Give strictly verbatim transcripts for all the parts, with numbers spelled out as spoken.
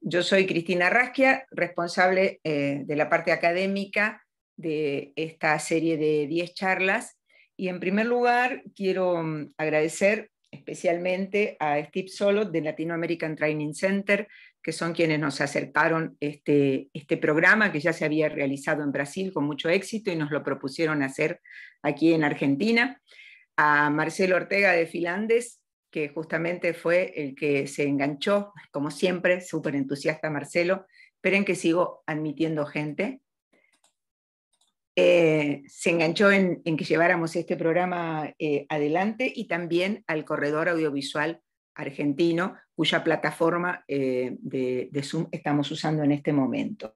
yo soy Cristina Rasquia, responsable eh, de la parte académica de esta serie de diez charlas. Y en primer lugar, quiero um, agradecer especialmente a Steve Solot de Latino American Training Center, que son quienes nos acercaron este, este programa que ya se había realizado en Brasil con mucho éxito y nos lo propusieron hacer aquí en Argentina. A Marcelo Ortega de Filandes, que justamente fue el que se enganchó, como siempre, súper entusiasta Marcelo. Esperen que sigo admitiendo gente. Eh, se enganchó en, en que lleváramos este programa eh, adelante, y también al Corredor Audiovisual Argentino, cuya plataforma eh, de, de Zoom estamos usando en este momento.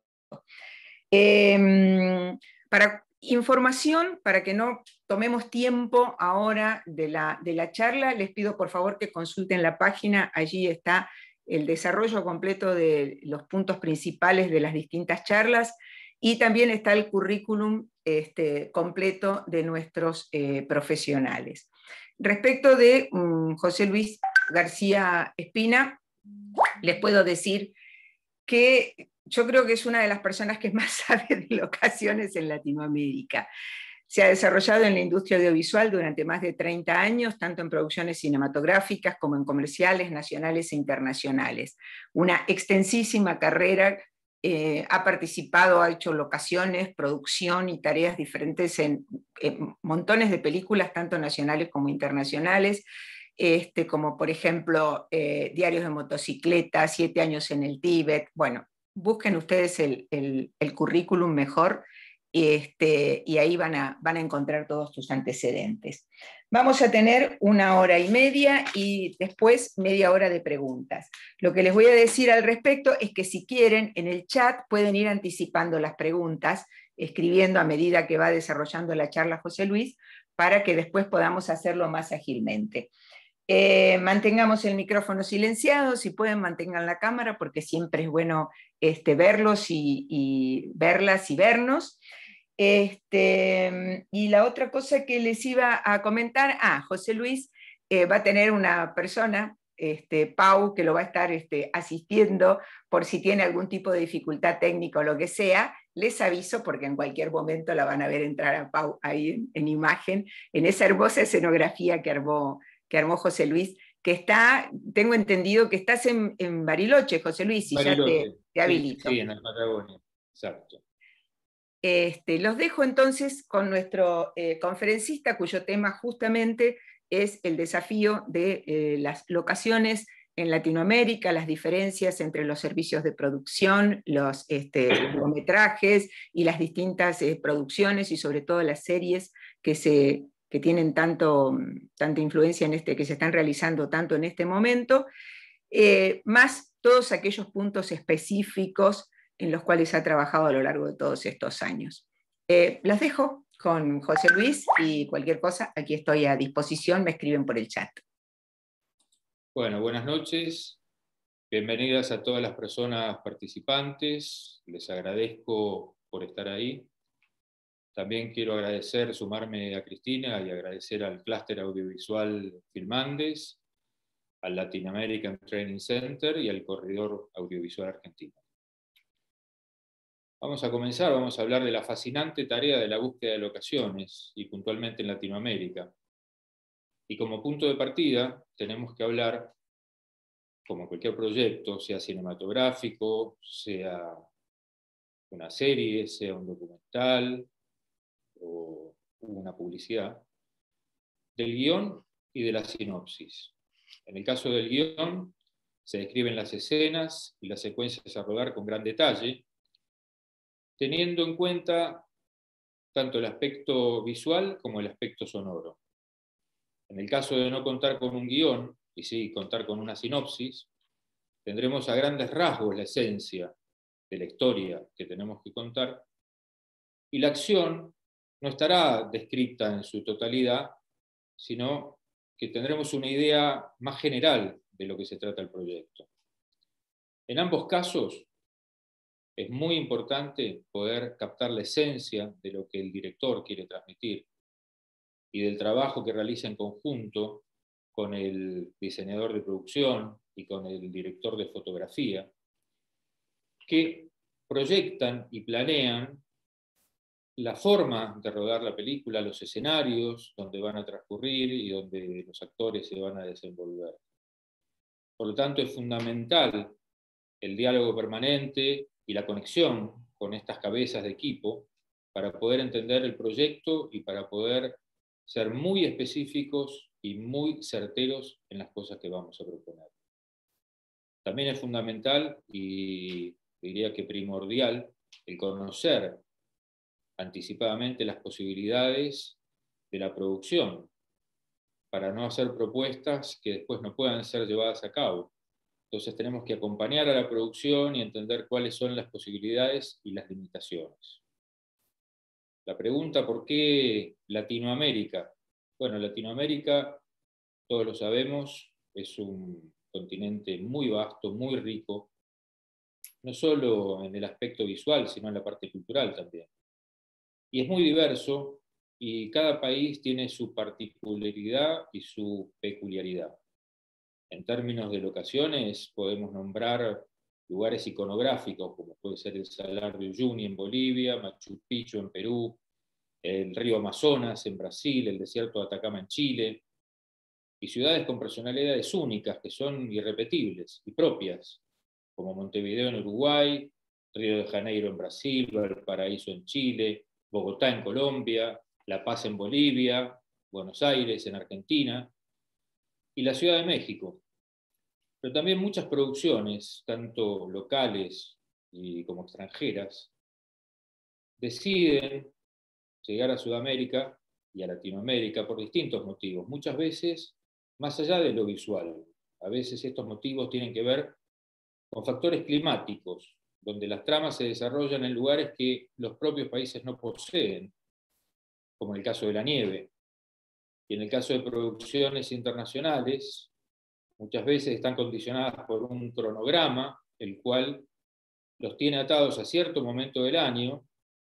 Eh, para información, para que no tomemos tiempo ahora de la, de la charla, les pido por favor que consulten la página. Allí está el desarrollo completo de los puntos principales de las distintas charlas, y también está el currículum este, completo de nuestros eh, profesionales. Respecto de um, José Luis García Espina, les puedo decir que yo creo que es una de las personas que más sabe de locaciones en Latinoamérica. Se ha desarrollado en la industria audiovisual durante más de treinta años, tanto en producciones cinematográficas como en comerciales nacionales e internacionales. Una extensísima carrera, eh, ha participado, ha hecho locaciones, producción y tareas diferentes en, en montones de películas, tanto nacionales como internacionales. Este, como por ejemplo eh, Diarios de motocicleta, Siete años en el Tíbet. Bueno, busquen ustedes el, el, el currículum mejor, este, y ahí van a, van a encontrar todos tus antecedentes. Vamos a tener una hora y media y después media hora de preguntas. Lo que les voy a decir al respecto es que si quieren, en el chat pueden ir anticipando las preguntas, escribiendo a medida que va desarrollando la charla José Luis, para que después podamos hacerlo más ágilmente. Eh, mantengamos el micrófono silenciado, si pueden mantengan la cámara, porque siempre es bueno este, verlos y, y verlas y vernos. Este, y la otra cosa que les iba a comentar, ah, José Luis eh, va a tener una persona, este, Pau, que lo va a estar este, asistiendo por si tiene algún tipo de dificultad técnica o lo que sea. Les aviso porque en cualquier momento la van a ver entrar a Pau ahí en, en imagen, en esa hermosa escenografía que armó que armó José Luis, que está, tengo entendido que estás en, en Bariloche, José Luis, y Bariloche. ya te, te habilito. Sí, sí, en la Patagonia, exacto. Este, los dejo entonces con nuestro eh, conferencista, cuyo tema justamente es el desafío de eh, las locaciones en Latinoamérica, las diferencias entre los servicios de producción, los este, largometrajes y las distintas eh, producciones, y sobre todo las series que se que tienen tanto, tanta influencia en este, que se están realizando tanto en este momento, eh, más todos aquellos puntos específicos en los cuales ha trabajado a lo largo de todos estos años. Eh, los dejo con José Luis y cualquier cosa, aquí estoy a disposición, me escriben por el chat. Bueno, buenas noches, bienvenidas a todas las personas participantes, les agradezco por estar ahí. También quiero agradecer, sumarme a Cristina y agradecer al Clúster Audiovisual Filmandes, al Latin American Training Center y al Corredor Audiovisual Argentino. Vamos a comenzar, vamos a hablar de la fascinante tarea de la búsqueda de locaciones, y puntualmente en Latinoamérica. Y como punto de partida tenemos que hablar, como cualquier proyecto, sea cinematográfico, sea una serie, sea un documental o una publicidad, del guión y de la sinopsis. En el caso del guión, se describen las escenas y las secuencias a rodar con gran detalle, teniendo en cuenta tanto el aspecto visual como el aspecto sonoro. En el caso de no contar con un guión, y sí contar con una sinopsis, tendremos a grandes rasgos la esencia de la historia que tenemos que contar, y la acción no estará descrita en su totalidad, sino que tendremos una idea más general de lo que se trata el proyecto. En ambos casos, es muy importante poder captar la esencia de lo que el director quiere transmitir y del trabajo que realiza en conjunto con el diseñador de producción y con el director de fotografía, que proyectan y planean la forma de rodar la película, los escenarios donde van a transcurrir y donde los actores se van a desenvolver. Por lo tanto, es fundamental el diálogo permanente y la conexión con estas cabezas de equipo para poder entender el proyecto y para poder ser muy específicos y muy certeros en las cosas que vamos a proponer. También es fundamental, y diría que primordial, el conocer anticipadamente las posibilidades de la producción, para no hacer propuestas que después no puedan ser llevadas a cabo. Entonces tenemos que acompañar a la producción y entender cuáles son las posibilidades y las limitaciones. La pregunta, ¿por qué Latinoamérica? Bueno, Latinoamérica, todos lo sabemos, es un continente muy vasto, muy rico, no solo en el aspecto visual, sino en la parte cultural también. Y es muy diverso, y cada país tiene su particularidad y su peculiaridad. En términos de locaciones, podemos nombrar lugares iconográficos, como puede ser el Salar de Uyuni en Bolivia, Machu Picchu en Perú, el río Amazonas en Brasil, el desierto de Atacama en Chile, y ciudades con personalidades únicas que son irrepetibles y propias, como Montevideo en Uruguay, Río de Janeiro en Brasil, Valparaíso en Chile, Bogotá en Colombia, La Paz en Bolivia, Buenos Aires en Argentina, y la Ciudad de México. Pero también muchas producciones, tanto locales y como extranjeras, deciden llegar a Sudamérica y a Latinoamérica por distintos motivos, muchas veces más allá de lo visual. A veces estos motivos tienen que ver con factores climáticos, donde las tramas se desarrollan en lugares que los propios países no poseen, como en el caso de la nieve. Y en el caso de producciones internacionales, muchas veces están condicionadas por un cronograma, el cual los tiene atados a cierto momento del año,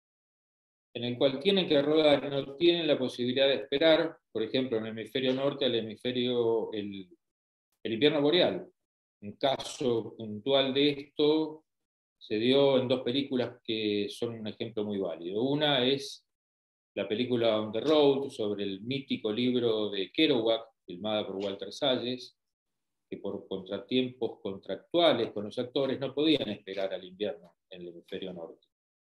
en el cual tienen que rodar y no tienen la posibilidad de esperar, por ejemplo, en el hemisferio norte al hemisferio, el, el invierno boreal. Un caso puntual de esto se dio en dos películas que son un ejemplo muy válido. Una es la película On the Road, sobre el mítico libro de Kerouac, filmada por Walter Salles, que por contratiempos contractuales con los actores no podían esperar al invierno en el hemisferio norte.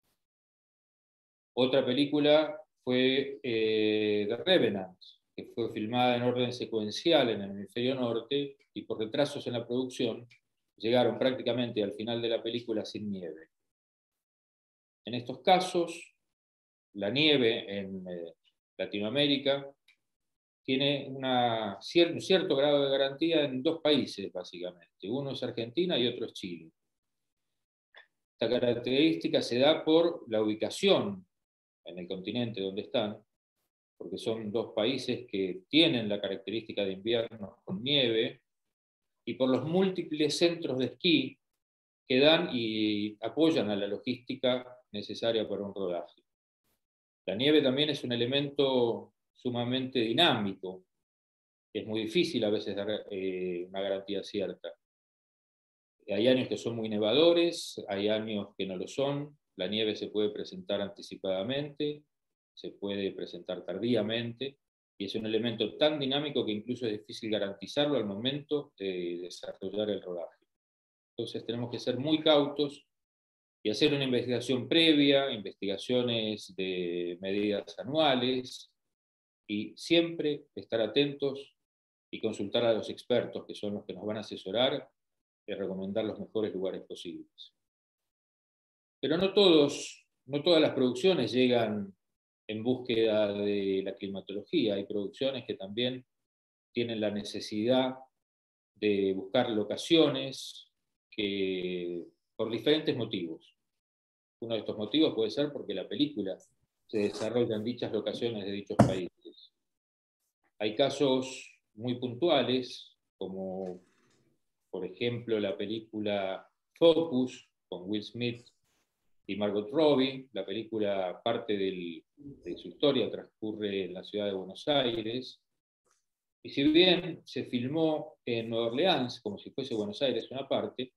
Otra película fue eh, The Revenant, que fue filmada en orden secuencial en el hemisferio norte, y por retrasos en la producción llegaron prácticamente al final de la película sin nieve. En estos casos, la nieve en eh, Latinoamérica tiene una, un cierto grado de garantía en dos países, básicamente. Uno es Argentina y otro es Chile. Esta característica se da por la ubicación en el continente donde están, porque son dos países que tienen la característica de inviernos con nieve, y por los múltiples centros de esquí que dan y apoyan a la logística necesaria para un rodaje. La nieve también es un elemento sumamente dinámico, es muy difícil a veces dar eh, una garantía cierta. Hay años que son muy nevadores, hay años que no lo son, la nieve se puede presentar anticipadamente, se puede presentar tardíamente, y es un elemento tan dinámico que incluso es difícil garantizarlo al momento de desarrollar el rodaje. Entonces tenemos que ser muy cautos y hacer una investigación previa, investigaciones de medidas anuales, y siempre estar atentos y consultar a los expertos, que son los que nos van a asesorar y recomendar los mejores lugares posibles. Pero no, todos, no todas las producciones llegan en búsqueda de la climatología. Hay producciones que también tienen la necesidad de buscar locaciones que, por diferentes motivos. Uno de estos motivos puede ser porque la película se desarrolla en dichas locaciones de dichos países. Hay casos muy puntuales, como por ejemplo la película Focus, con Will Smith y Margot Robbie. La película, parte del, de su historia, transcurre en la ciudad de Buenos Aires. Y si bien se filmó en Nueva Orleans, como si fuese Buenos Aires una parte,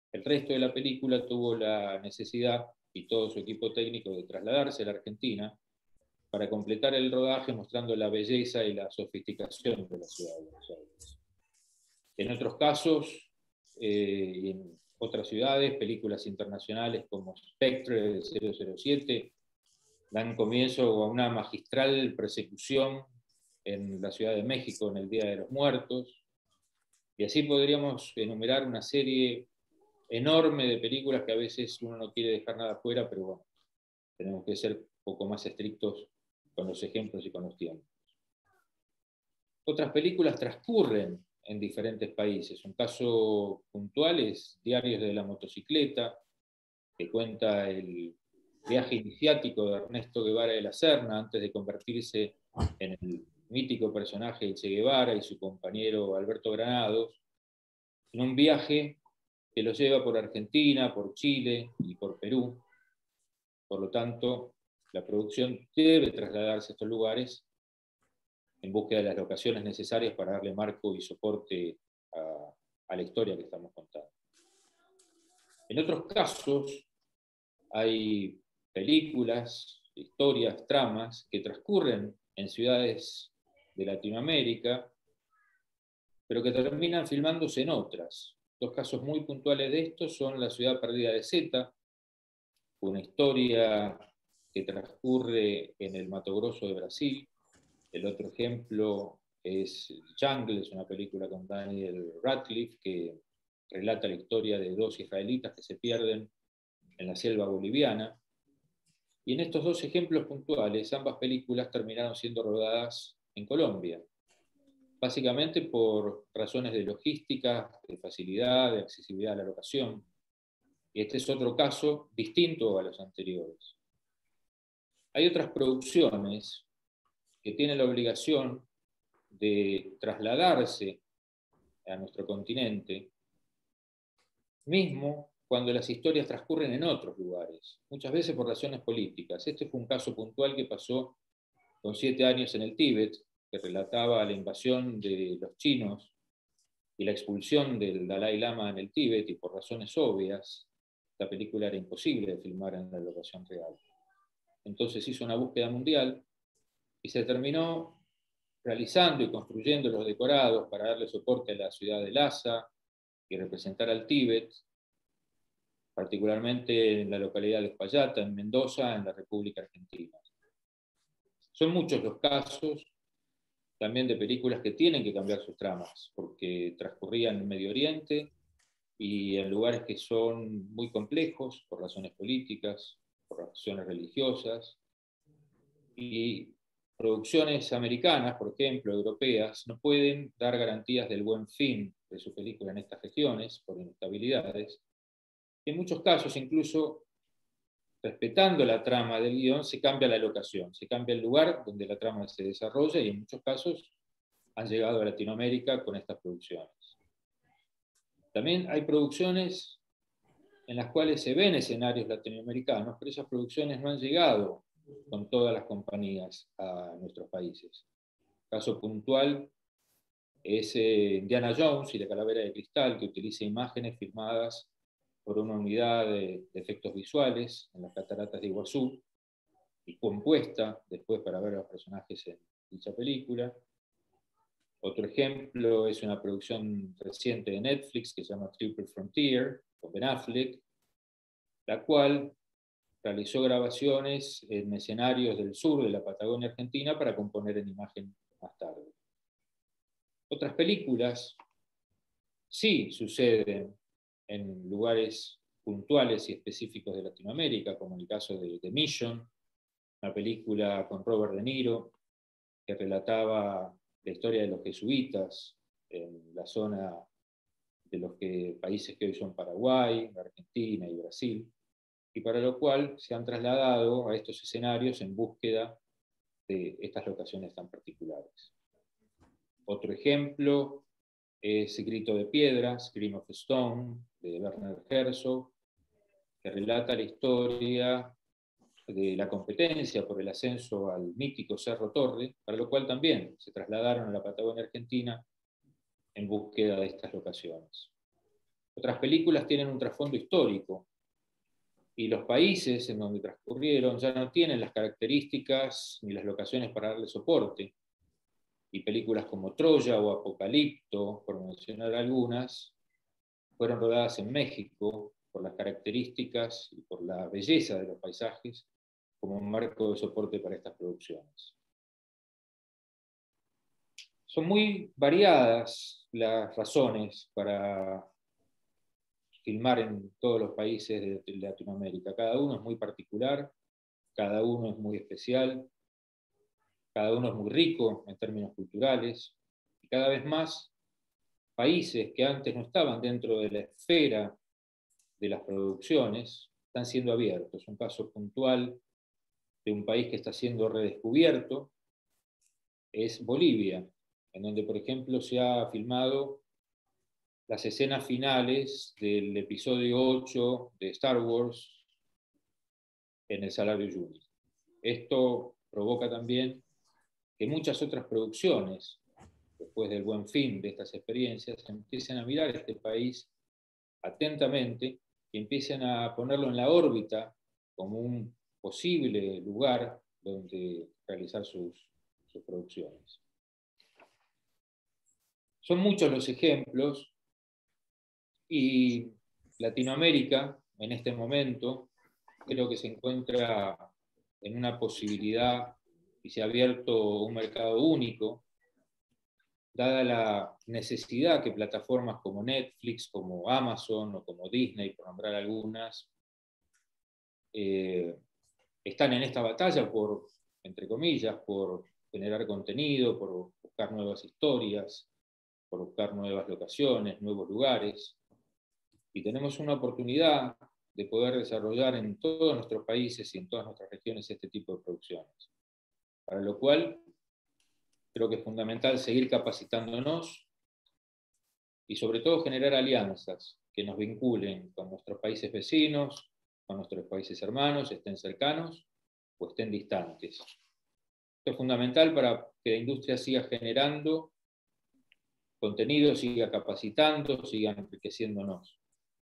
El resto de la película tuvo la necesidad, y todo su equipo técnico, de trasladarse a la Argentina para completar el rodaje mostrando la belleza y la sofisticación de la ciudad de Buenos Aires. En otros casos, eh, y en otras ciudades, películas internacionales como Spectre de cero cero siete dan comienzo a una magistral persecución en la Ciudad de México en el Día de los Muertos, y así podríamos enumerar una serie enorme de películas que a veces uno no quiere dejar nada fuera, pero bueno, tenemos que ser un poco más estrictos con los ejemplos y con los tiempos. Otras películas transcurren en diferentes países. Un caso puntual es Diarios de la Motocicleta, que cuenta el viaje iniciático de Ernesto Guevara de la Serna antes de convertirse en el mítico personaje de Che Guevara y su compañero Alberto Granados, en un viaje que los lleva por Argentina, por Chile y por Perú. Por lo tanto, la producción debe trasladarse a estos lugares en búsqueda de las locaciones necesarias para darle marco y soporte a, a la historia que estamos contando. En otros casos, hay películas, historias, tramas que transcurren en ciudades de Latinoamérica, pero que terminan filmándose en otras. Dos casos muy puntuales de esto son La ciudad perdida de Zeta, una historia que transcurre en el Mato Grosso de Brasil. El otro ejemplo es Jungle, es una película con Daniel Radcliffe que relata la historia de dos israelitas que se pierden en la selva boliviana. Y en estos dos ejemplos puntuales, ambas películas terminaron siendo rodadas en Colombia, básicamente por razones de logística, de facilidad, de accesibilidad a la locación. Y este es otro caso distinto a los anteriores. Hay otras producciones que tienen la obligación de trasladarse a nuestro continente, mismo cuando las historias transcurren en otros lugares, muchas veces por razones políticas. Este fue un caso puntual que pasó con Siete años en el Tíbet, que relataba la invasión de los chinos y la expulsión del Dalai Lama en el Tíbet, y por razones obvias, la película era imposible de filmar en la locación real. Entonces hizo una búsqueda mundial y se terminó realizando y construyendo los decorados para darle soporte a la ciudad de Lhasa y representar al Tíbet, particularmente en la localidad de Uspallata, en Mendoza, en la República Argentina. Son muchos los casos también de películas que tienen que cambiar sus tramas, porque transcurrían en Medio Oriente y en lugares que son muy complejos por razones políticas, por razones religiosas, y producciones americanas, por ejemplo, europeas, no pueden dar garantías del buen fin de su película en estas regiones por inestabilidades. En muchos casos, incluso respetando la trama del guión, se cambia la locación, se cambia el lugar donde la trama se desarrolla, y en muchos casos han llegado a Latinoamérica con estas producciones. También hay producciones en las cuales se ven escenarios latinoamericanos, pero esas producciones no han llegado con todas las compañías a nuestros países. Caso puntual es eh, Indiana Jones y la Calavera de Cristal, que utiliza imágenes filmadas por una unidad de, de efectos visuales en las cataratas de Iguazú y compuesta después para ver a los personajes en dicha película. Otro ejemplo es una producción reciente de Netflix que se llama Triple Frontier, con Ben Affleck, la cual realizó grabaciones en escenarios del sur de la Patagonia Argentina para componer en imagen más tarde. Otras películas sí suceden en lugares puntuales y específicos de Latinoamérica, como en el caso de The Mission, una película con Robert De Niro, que relataba la historia de los jesuitas en la zona de los que, países que hoy son Paraguay, Argentina y Brasil, y para lo cual se han trasladado a estos escenarios en búsqueda de estas locaciones tan particulares. Otro ejemplo es Grito de Piedra, Scream of Stone, de Werner Herzog, que relata la historia de la competencia por el ascenso al mítico Cerro Torre, para lo cual también se trasladaron a la Patagonia Argentina en búsqueda de estas locaciones. Otras películas tienen un trasfondo histórico, y los países en donde transcurrieron ya no tienen las características ni las locaciones para darle soporte. Y películas como Troya o Apocalipto, por mencionar algunas, fueron rodadas en México por las características y por la belleza de los paisajes como un marco de soporte para estas producciones. Son muy variadas las razones para filmar en todos los países de Latinoamérica. Cada uno es muy particular, cada uno es muy especial, cada uno es muy rico en términos culturales, y cada vez más países que antes no estaban dentro de la esfera de las producciones están siendo abiertos. Un caso puntual de un país que está siendo redescubierto es Bolivia, en donde, por ejemplo, se ha filmado las escenas finales del episodio ocho de Star Wars en el Salario Junior. Esto provoca también que muchas otras producciones, después del buen fin de estas experiencias, empiecen a mirar este país atentamente y empiecen a ponerlo en la órbita como un posible lugar donde realizar sus, sus producciones. Son muchos los ejemplos, y Latinoamérica en este momento creo que se encuentra en una posibilidad y se ha abierto un mercado único, dada la necesidad que plataformas como Netflix, como Amazon o como Disney, por nombrar algunas, eh, están en esta batalla por, entre comillas, por generar contenido, por buscar nuevas historias, por buscar nuevas locaciones, nuevos lugares. Y tenemos una oportunidad de poder desarrollar en todos nuestros países y en todas nuestras regiones este tipo de producciones. Para lo cual creo que es fundamental seguir capacitándonos y sobre todo generar alianzas que nos vinculen con nuestros países vecinos, con nuestros países hermanos, estén cercanos o estén distantes. Esto es fundamental para que la industria siga generando contenido, siga capacitando, siga enriqueciéndonos.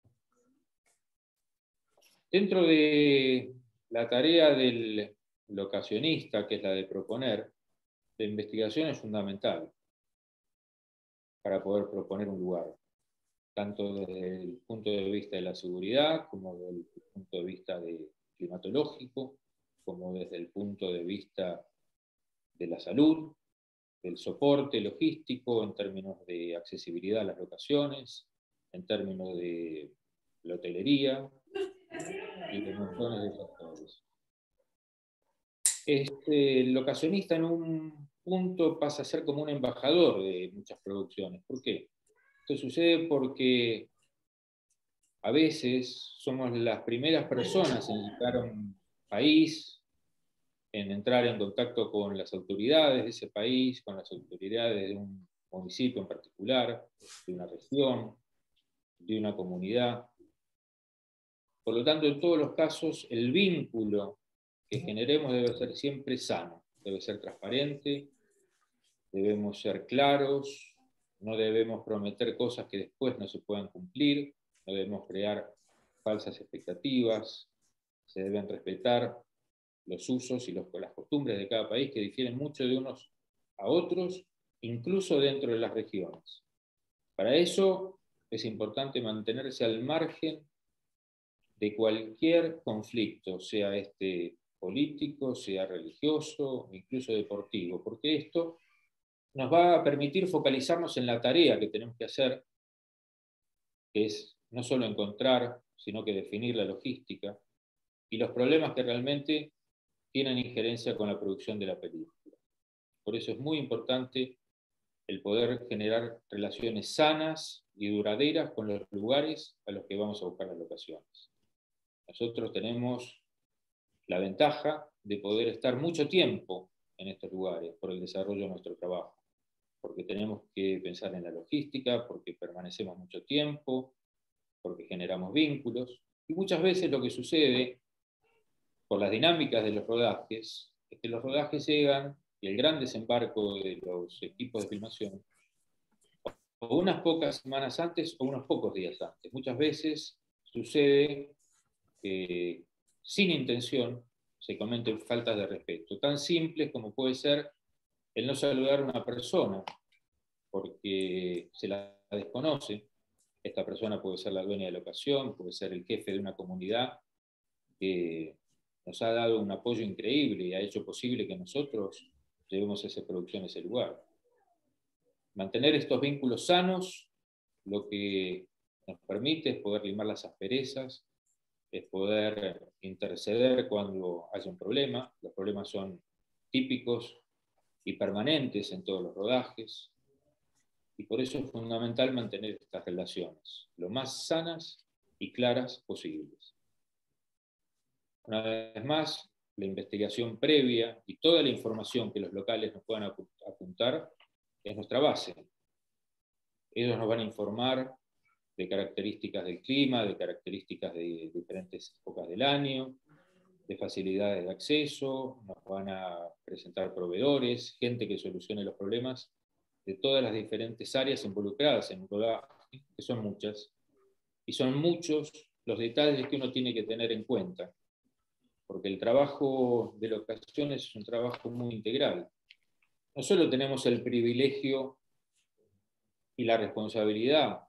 Dentro de la tarea del locacionista, que es la de proponer, la investigación es fundamental para poder proponer un lugar, tanto desde el punto de vista de la seguridad, como desde el punto de vista de climatológico, como desde el punto de vista de la salud, del soporte logístico en términos de accesibilidad a las locaciones, en términos de la hotelería y de montones de factores. Este, el locacionista en un punto pasa a ser como un embajador de muchas producciones. ¿Por qué? Esto sucede porque a veces somos las primeras personas en llegar a un país, en entrar en contacto con las autoridades de ese país, con las autoridades de un municipio en particular, de una región, de una comunidad. Por lo tanto, en todos los casos, el vínculo que generemos debe ser siempre sano, debe ser transparente, debemos ser claros, no debemos prometer cosas que después no se puedan cumplir, no debemos crear falsas expectativas, se deben respetar los usos y los, las costumbres de cada país, que difieren mucho de unos a otros, incluso dentro de las regiones. Para eso es importante mantenerse al margen de cualquier conflicto, sea este político, sea religioso, incluso deportivo, porque esto nos va a permitir focalizarnos en la tarea que tenemos que hacer, que es no solo encontrar, sino que definir la logística y los problemas que realmente tienen injerencia con la producción de la película. Por eso es muy importante el poder generar relaciones sanas y duraderas con los lugares a los que vamos a buscar las locaciones. Nosotros tenemos la ventaja de poder estar mucho tiempo en estos lugares por el desarrollo de nuestro trabajo, porque tenemos que pensar en la logística, porque permanecemos mucho tiempo, porque generamos vínculos, y muchas veces lo que sucede por las dinámicas de los rodajes es que los rodajes llegan y el gran desembarco de los equipos de filmación o unas pocas semanas antes o unos pocos días antes. Muchas veces sucede que sin intención se cometen faltas de respeto, tan simples como puede ser el no saludar a una persona porque se la desconoce. Esta persona puede ser la dueña de la ocasión, puede ser el jefe de una comunidad que nos ha dado un apoyo increíble y ha hecho posible que nosotros llevemos esa producción a ese lugar. Mantener estos vínculos sanos lo que nos permite es poder limar las asperezas, es poder interceder cuando haya un problema. Los problemas son típicos y permanentes en todos los rodajes, y por eso es fundamental mantener estas relaciones lo más sanas y claras posibles. Una vez más, la investigación previa y toda la información que los locales nos puedan apuntar es nuestra base. Ellos nos van a informar de características del clima, de características de diferentes épocas del año, de facilidades de acceso, nos van a presentar proveedores, gente que solucione los problemas de todas las diferentes áreas involucradas en un rodaje, que son muchas, y son muchos los detalles que uno tiene que tener en cuenta, porque el trabajo de locaciones es un trabajo muy integral. No solo tenemos el privilegio y la responsabilidad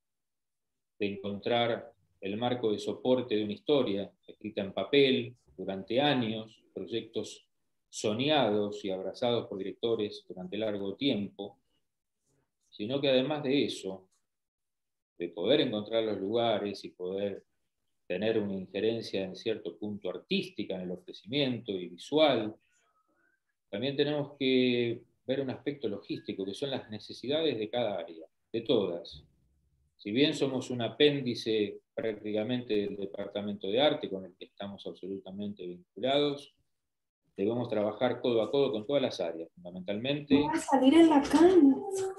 de encontrar el marco de soporte de una historia escrita en papel durante años, proyectos soñados y abrazados por directores durante largo tiempo, sino que además de eso, de poder encontrar los lugares y poder tener una injerencia en cierto punto artística en el ofrecimiento y visual, también tenemos que ver un aspecto logístico, que son las necesidades de cada área, de todas. Si bien somos un apéndice prácticamente del Departamento de Arte, con el que estamos absolutamente vinculados, debemos trabajar codo a codo con todas las áreas, fundamentalmente. No va a salir en la cama.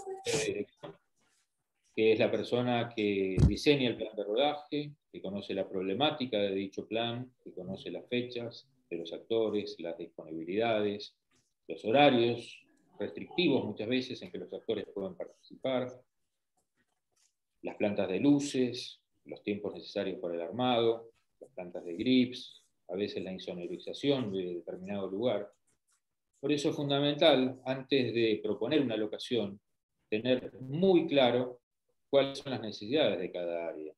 Que es la persona que diseña el plan de rodaje, que conoce la problemática de dicho plan, que conoce las fechas de los actores, las disponibilidades, los horarios restrictivos muchas veces en que los actores pueden participar, las plantas de luces, los tiempos necesarios para el armado, las plantas de grips, a veces la insonorización de determinado lugar. Por eso es fundamental, antes de proponer una locación, tener muy claro cuáles son las necesidades de cada área.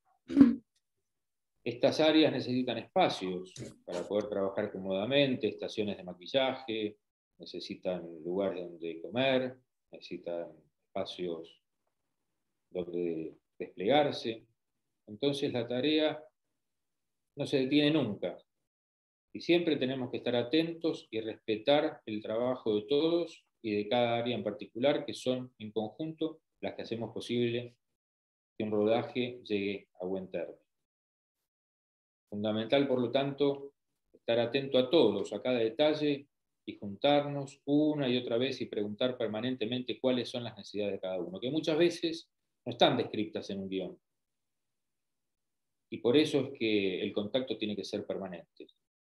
Estas áreas necesitan espacios para poder trabajar cómodamente, estaciones de maquillaje, necesitan lugares donde comer, necesitan espacios donde desplegarse. Entonces la tarea no se detiene nunca. Y siempre tenemos que estar atentos y respetar el trabajo de todos y de cada área en particular, que son en conjunto las que hacemos posible que un rodaje llegue a buen término. Fundamental, por lo tanto, estar atento a todos, a cada detalle, y juntarnos una y otra vez y preguntar permanentemente cuáles son las necesidades de cada uno, que muchas veces no están descritas en un guión. Y por eso es que el contacto tiene que ser permanente.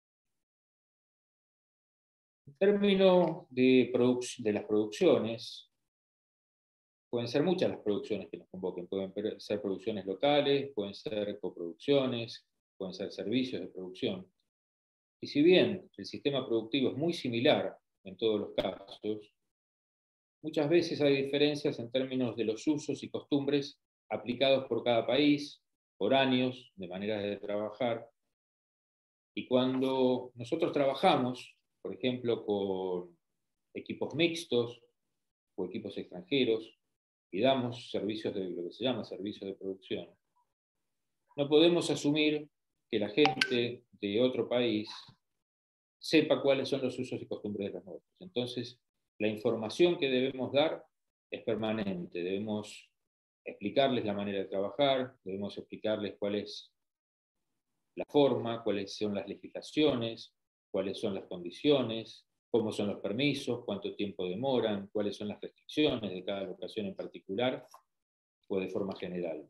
En términos de, de las producciones, pueden ser muchas las producciones que nos convoquen, pueden ser producciones locales, pueden ser coproducciones, pueden ser servicios de producción. Y si bien el sistema productivo es muy similar en todos los casos, muchas veces hay diferencias en términos de los usos y costumbres aplicados por cada país, por años, de maneras de trabajar. Y cuando nosotros trabajamos, por ejemplo, con equipos mixtos o equipos extranjeros, y damos servicios de lo que se llama servicios de producción, no podemos asumir que la gente de otro país sepa cuáles son los usos y costumbres de los nuestros. Entonces, la información que debemos dar es permanente. Debemos explicarles la manera de trabajar, debemos explicarles cuál es la forma, cuáles son las legislaciones, cuáles son las condiciones, cómo son los permisos, cuánto tiempo demoran, cuáles son las restricciones de cada locación en particular o de forma general.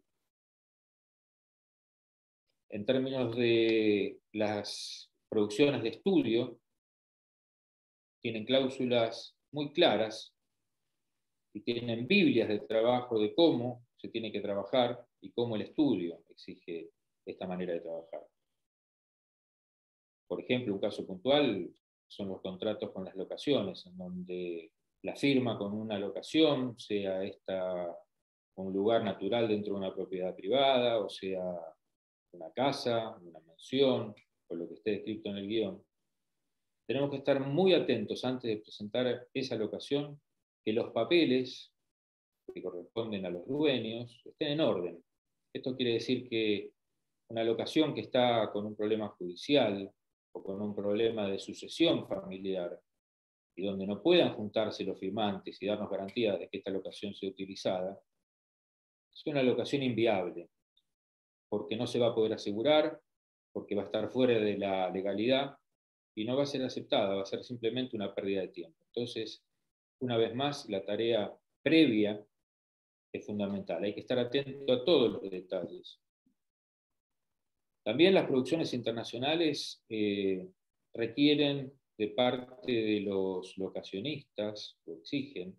En términos de las producciones de estudio, tienen cláusulas muy claras y tienen biblias de trabajo de cómo se tiene que trabajar y cómo el estudio exige esta manera de trabajar. Por ejemplo, un caso puntual son los contratos con las locaciones, en donde la firma con una locación, sea esta un lugar natural dentro de una propiedad privada, o sea una casa, una mansión, o lo que esté descrito en el guión, tenemos que estar muy atentos antes de presentar esa locación, que los papeles que corresponden a los dueños estén en orden. Esto quiere decir que una locación que está con un problema judicial o con un problema de sucesión familiar, y donde no puedan juntarse los firmantes y darnos garantías de que esta locación sea utilizada, es una locación inviable, porque no se va a poder asegurar, porque va a estar fuera de la legalidad y no va a ser aceptada, va a ser simplemente una pérdida de tiempo. Entonces, una vez más, la tarea previa es fundamental. Hay que estar atento a todos los detalles. También las producciones internacionales eh, requieren de parte de los locacionistas, o exigen,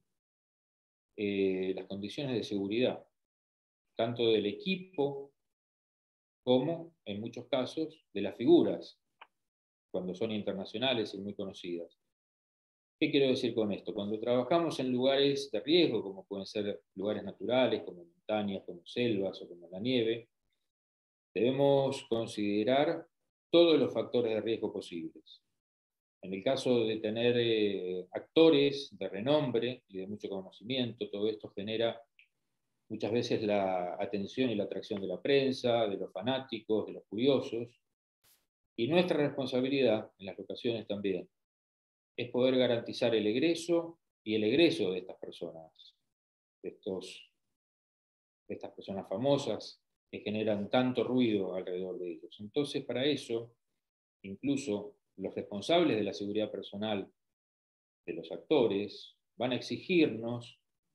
eh, las condiciones de seguridad, tanto del equipo como, en muchos casos, de las figuras, cuando son internacionales y muy conocidas. ¿Qué quiero decir con esto? Cuando trabajamos en lugares de riesgo, como pueden ser lugares naturales, como montañas, como selvas o como la nieve, debemos considerar todos los factores de riesgo posibles. En el caso de tener eh, actores de renombre y de mucho conocimiento, todo esto genera muchas veces la atención y la atracción de la prensa, de los fanáticos, de los curiosos, y nuestra responsabilidad, en las locaciones también, es poder garantizar el egreso y el egreso de estas personas, de, estos, de estas personas famosas que generan tanto ruido alrededor de ellos. Entonces, para eso, incluso los responsables de la seguridad personal de los actores van a exigirnos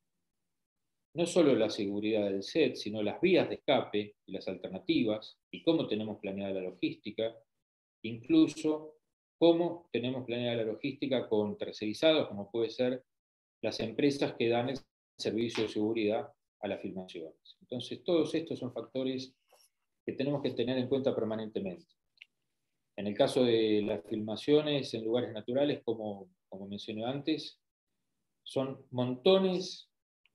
no solo la seguridad del set, sino las vías de escape y las alternativas, y cómo tenemos planeada la logística, incluso cómo tenemos planeada la logística con tercerizados, como puede ser las empresas que dan el servicio de seguridad a las filmaciones. Entonces, todos estos son factores que tenemos que tener en cuenta permanentemente. En el caso de las filmaciones en lugares naturales, como, como mencioné antes, son montones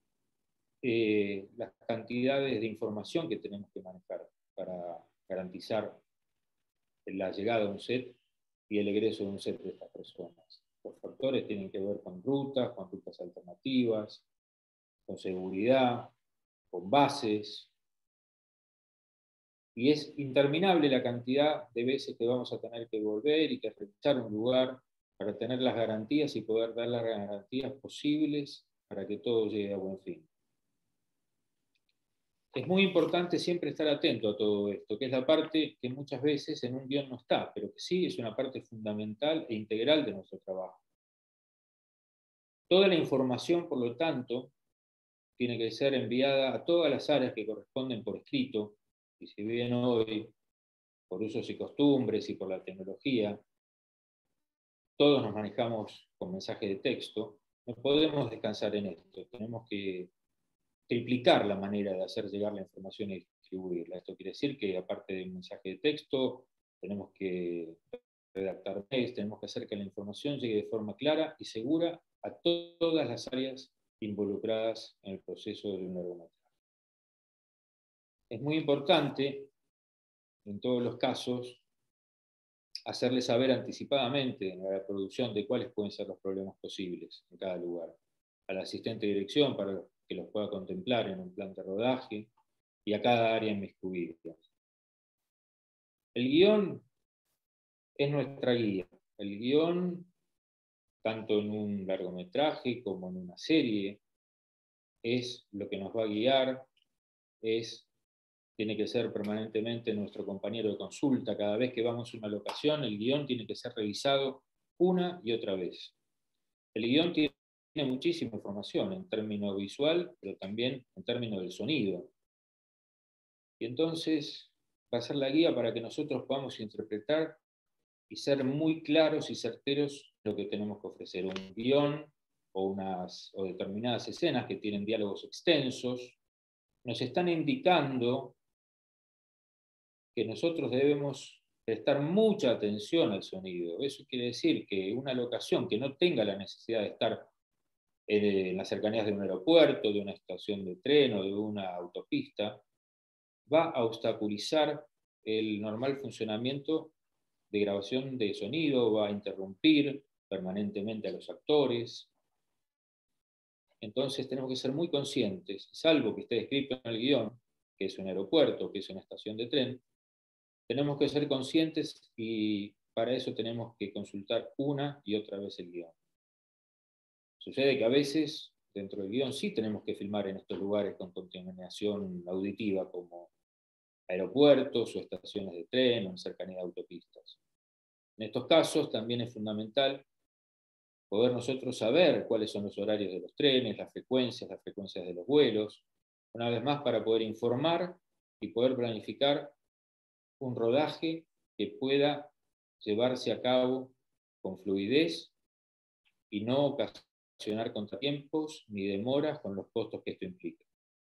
eh, las cantidades de información que tenemos que manejar para garantizar la llegada a un set y el egreso de un set de estas personas. Los factores tienen que ver con rutas, con rutas alternativas, con seguridad, con bases, y es interminable la cantidad de veces que vamos a tener que volver y que revisar un lugar para tener las garantías y poder dar las garantías posibles para que todo llegue a buen fin. Es muy importante siempre estar atento a todo esto, que es la parte que muchas veces en un guión no está, pero que sí es una parte fundamental e integral de nuestro trabajo. Toda la información, por lo tanto, tiene que ser enviada a todas las áreas que corresponden por escrito, y si bien hoy, por usos y costumbres y por la tecnología, todos nos manejamos con mensaje de texto, no podemos descansar en esto. Tenemos que triplicar la manera de hacer llegar la información y distribuirla. Esto quiere decir que, aparte de un mensaje de texto, tenemos que redactar mails, tenemos que hacer que la información llegue de forma clara y segura a to- todas las áreas involucradas en el proceso de un largometraje. Es muy importante, en todos los casos, hacerle saber anticipadamente en la producción de cuáles pueden ser los problemas posibles en cada lugar. Al asistente de dirección para que los pueda contemplar en un plan de rodaje y a cada área inmiscuida. El guión es nuestra guía. El guión, tanto en un largometraje como en una serie, es lo que nos va a guiar, es, tiene que ser permanentemente nuestro compañero de consulta. Cada vez que vamos a una locación, el guión tiene que ser revisado una y otra vez. El guión tiene muchísima información en términos visual, pero también en términos del sonido. Y entonces va a ser la guía para que nosotros podamos interpretar y ser muy claros y certeros lo que tenemos que ofrecer. Un guión o, unas, o determinadas escenas que tienen diálogos extensos, nos están indicando que nosotros debemos prestar mucha atención al sonido. Eso quiere decir que una locación que no tenga la necesidad de estar en las cercanías de un aeropuerto, de una estación de tren o de una autopista, va a obstaculizar el normal funcionamiento de grabación de sonido, va a interrumpir permanentemente a los actores. Entonces tenemos que ser muy conscientes, salvo que esté descrito en el guión, que es un aeropuerto, que es una estación de tren, tenemos que ser conscientes y para eso tenemos que consultar una y otra vez el guión. Sucede que a veces, dentro del guión, sí tenemos que filmar en estos lugares con contaminación auditiva, como aeropuertos o estaciones de tren o en cercanía de autopistas. En estos casos también es fundamental poder nosotros saber cuáles son los horarios de los trenes, las frecuencias, las frecuencias de los vuelos, una vez más para poder informar y poder planificar un rodaje que pueda llevarse a cabo con fluidez y no ocasionar contratiempos ni demoras con los costos que esto implica.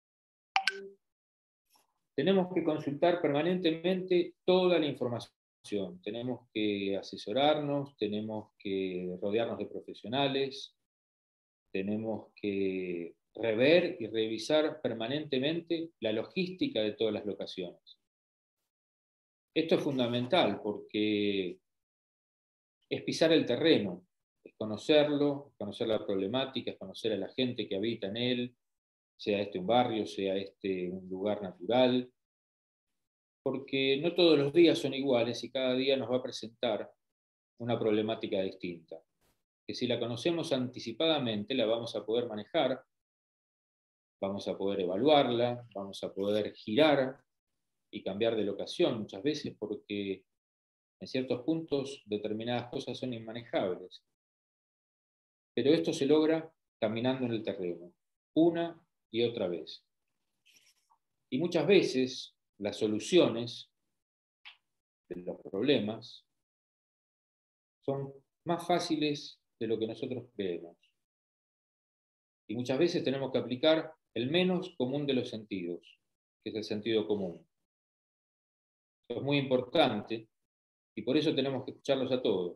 Tenemos que consultar permanentemente toda la información, tenemos que asesorarnos, tenemos que rodearnos de profesionales, tenemos que rever y revisar permanentemente la logística de todas las locaciones. Esto es fundamental porque es pisar el terreno, es conocerlo, conocer la problemática, es conocer a la gente que habita en él, sea este un barrio, sea este un lugar natural, porque no todos los días son iguales y cada día nos va a presentar una problemática distinta, que si la conocemos anticipadamente la vamos a poder manejar, vamos a poder evaluarla, vamos a poder girar y cambiar de locación muchas veces porque en ciertos puntos determinadas cosas son inmanejables. Pero esto se logra caminando en el terreno, una y otra vez. Y muchas veces las soluciones de los problemas son más fáciles de lo que nosotros creemos. Y muchas veces tenemos que aplicar el menos común de los sentidos, que es el sentido común. Esto es muy importante y por eso tenemos que escucharlos a todos.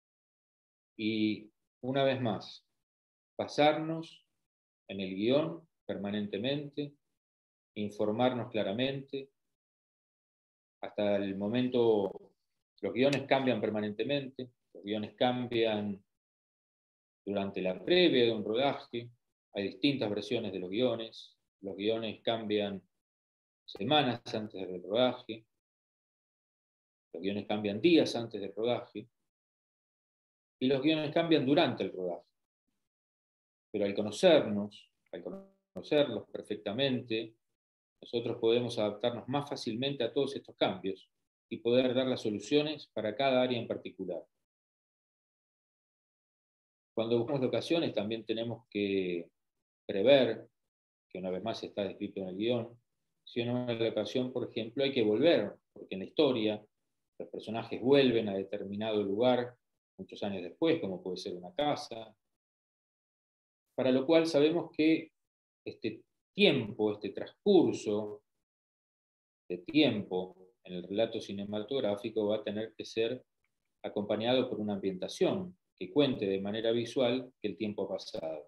Y una vez más, basarnos en el guión permanentemente, informarnos claramente. Hasta el momento los guiones cambian permanentemente, los guiones cambian durante la previa de un rodaje, hay distintas versiones de los guiones, los guiones cambian semanas antes del rodaje, los guiones cambian días antes del rodaje, y los guiones cambian durante el rodaje. Pero al conocernos, al conocerlos perfectamente, nosotros podemos adaptarnos más fácilmente a todos estos cambios y poder dar las soluciones para cada área en particular. Cuando buscamos locaciones también tenemos que prever, que una vez más está descrito en el guión, si en una locación, por ejemplo, hay que volver, porque en la historia los personajes vuelven a determinado lugar muchos años después, como puede ser una casa, para lo cual sabemos que este tiempo, este transcurso de tiempo en el relato cinematográfico va a tener que ser acompañado por una ambientación que cuente de manera visual que el tiempo ha pasado.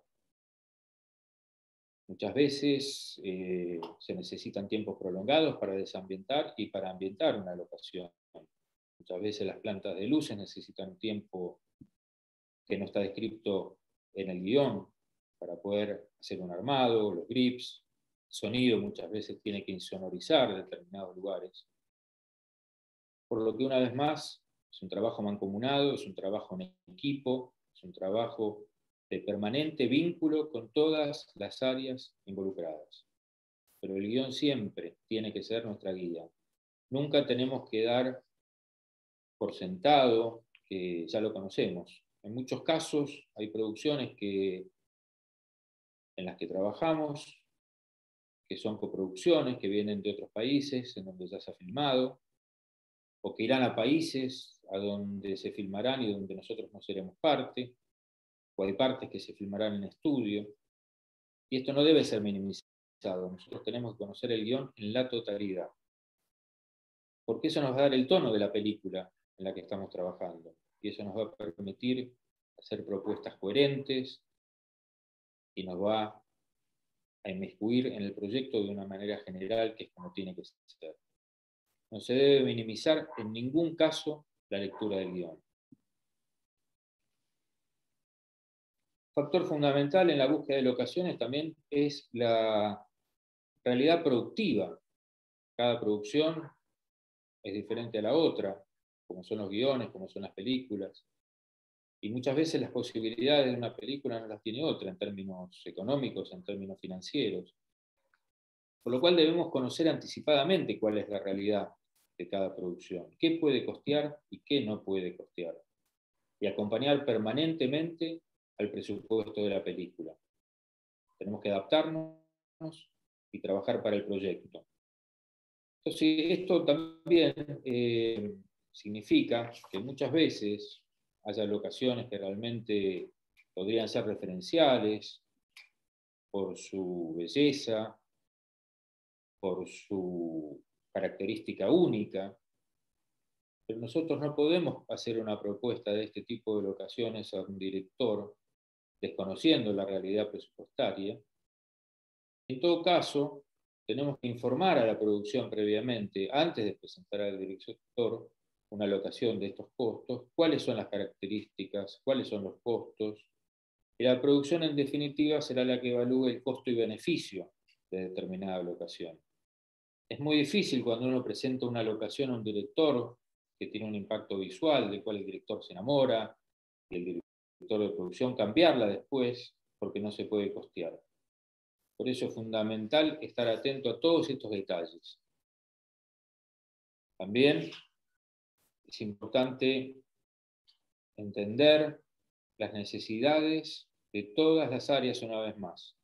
Muchas veces eh, se necesitan tiempos prolongados para desambientar y para ambientar una locación. Muchas veces las plantas de luces necesitan un tiempo que no está descrito en el guión para poder hacer un armado, los grips, sonido muchas veces tiene que insonorizar determinados lugares. Por lo que una vez más es un trabajo mancomunado, es un trabajo en equipo, es un trabajo de permanente vínculo con todas las áreas involucradas. Pero el guión siempre tiene que ser nuestra guía. Nunca tenemos que dar por sentado que ya lo conocemos. En muchos casos hay producciones que, en las que trabajamos, que son coproducciones, que vienen de otros países, en donde ya se ha filmado, o que irán a países a donde se filmarán y donde nosotros no seremos parte. o hay partes que se filmarán en estudio, y esto no debe ser minimizado. Nosotros tenemos que conocer el guión en la totalidad, porque eso nos va a dar el tono de la película en la que estamos trabajando, y eso nos va a permitir hacer propuestas coherentes, y nos va a inmiscuir en el proyecto de una manera general, que es como tiene que ser. No se debe minimizar en ningún caso la lectura del guión. Factor fundamental en la búsqueda de locaciones también es la realidad productiva. Cada producción es diferente a la otra, como son los guiones, como son las películas. Y muchas veces las posibilidades de una película no las tiene otra, en términos económicos, en términos financieros. Por lo cual debemos conocer anticipadamente cuál es la realidad de cada producción, qué puede costear y qué no puede costear, y acompañar permanentemente al presupuesto de la película. Tenemos que adaptarnos y trabajar para el proyecto. Entonces, esto también eh, significa que muchas veces haya locaciones que realmente podrían ser referenciales por su belleza, por su característica única, pero nosotros no podemos hacer una propuesta de este tipo de locaciones a un director desconociendo la realidad presupuestaria. En todo caso, tenemos que informar a la producción previamente, antes de presentar al director una locación de estos costos, cuáles son las características, cuáles son los costos, y la producción en definitiva será la que evalúe el costo y beneficio de determinada locación. Es muy difícil cuando uno presenta una locación a un director que tiene un impacto visual, del cual el director se enamora, y el director de producción cambiarla después, porque no se puede costear. Por eso es fundamental estar atento a todos estos detalles. También es importante entender las necesidades de todas las áreas una vez más.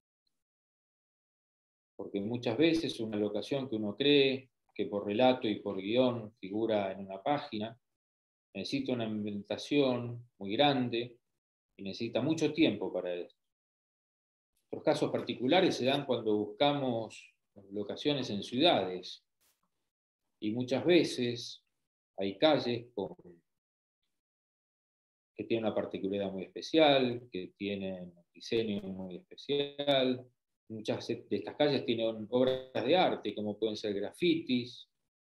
Porque muchas veces una locación que uno cree que por relato y por guión figura en una página, necesita una ambientación muy grande y necesita mucho tiempo para esto. Otros casos particulares se dan cuando buscamos locaciones en ciudades, y muchas veces hay calles con, que tienen una particularidad muy especial, que tienen un diseño muy especial. Muchas de estas calles tienen obras de arte, como pueden ser grafitis,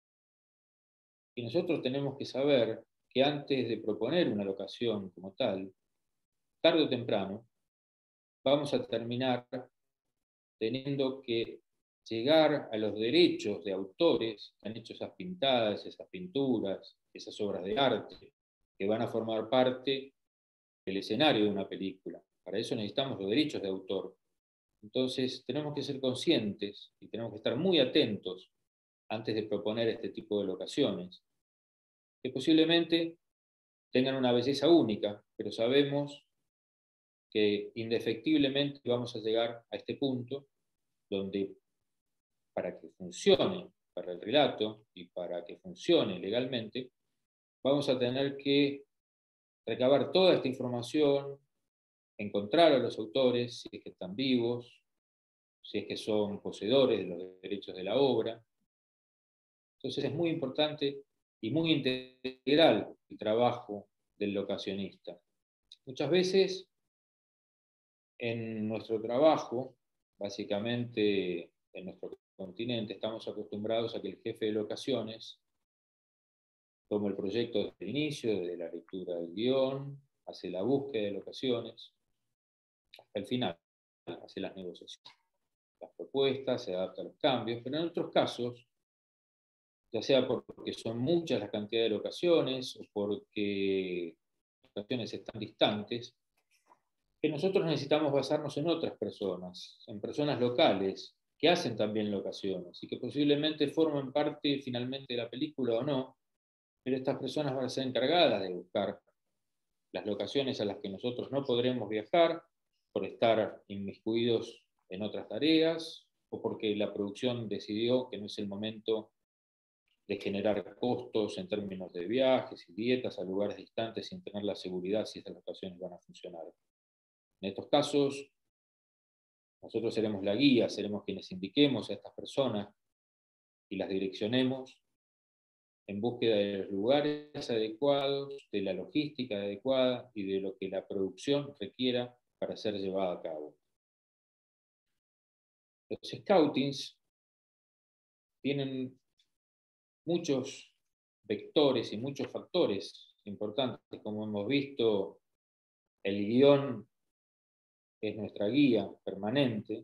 y nosotros tenemos que saber que antes de proponer una locación como tal, tarde o temprano, vamos a terminar teniendo que llegar a los derechos de autores que han hecho esas pintadas, esas pinturas, esas obras de arte, que van a formar parte del escenario de una película. Para eso necesitamos los derechos de autor. Entonces, tenemos que ser conscientes y tenemos que estar muy atentos antes de proponer este tipo de locaciones, que posiblemente tengan una belleza única, pero sabemos que indefectiblemente vamos a llegar a este punto donde, para que funcione para el relato y para que funcione legalmente, vamos a tener que recabar toda esta información, encontrar a los autores, si es que están vivos, si es que son poseedores de los derechos de la obra. Entonces es muy importante y muy integral el trabajo del locacionista. Muchas veces en nuestro trabajo, básicamente en nuestro continente, estamos acostumbrados a que el jefe de locaciones toma el proyecto desde el inicio, desde la lectura del guión, hace la búsqueda de locaciones, hasta el final, hace las negociaciones, las propuestas, se adapta a los cambios, pero en otros casos, ya sea porque son muchas las cantidades de locaciones o porque las locaciones están distantes, que nosotros necesitamos basarnos en otras personas, en personas locales, que hacen también locaciones y que posiblemente formen parte finalmente de la película o no, pero estas personas van a ser encargadas de buscar las locaciones a las que nosotros no podremos viajar por estar inmiscuidos en otras tareas o porque la producción decidió que no es el momento de generar costos en términos de viajes y dietas a lugares distantes sin tener la seguridad si estas locaciones van a funcionar. En estos casos, nosotros seremos la guía, seremos quienes indiquemos a estas personas y las direccionemos en búsqueda de los lugares adecuados, de la logística adecuada y de lo que la producción requiera para ser llevada a cabo. Los scoutings tienen muchos vectores y muchos factores importantes. Como hemos visto, el guión es nuestra guía permanente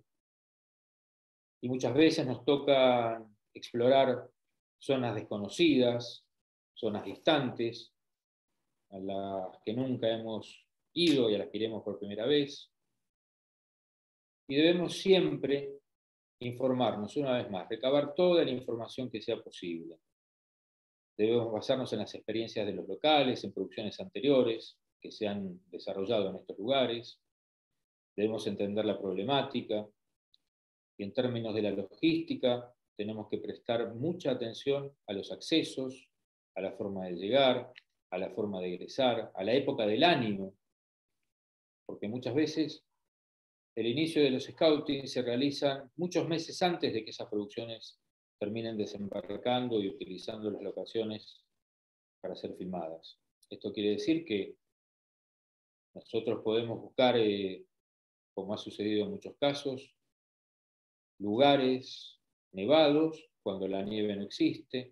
y muchas veces nos toca explorar zonas desconocidas, zonas distantes, a las que nunca hemos ido y a las que iremos por primera vez. Y debemos siempre informarnos, una vez más, recabar toda la información que sea posible. Debemos basarnos en las experiencias de los locales, en producciones anteriores que se han desarrollado en estos lugares. Debemos entender la problemática y en términos de la logística tenemos que prestar mucha atención a los accesos, a la forma de llegar, a la forma de egresar, a la época del año, porque muchas veces el inicio de los scouting se realizan muchos meses antes de que esas producciones terminen desembarcando y utilizando las locaciones para ser filmadas. Esto quiere decir que nosotros podemos buscar, eh, como ha sucedido en muchos casos, lugares nevados cuando la nieve no existe.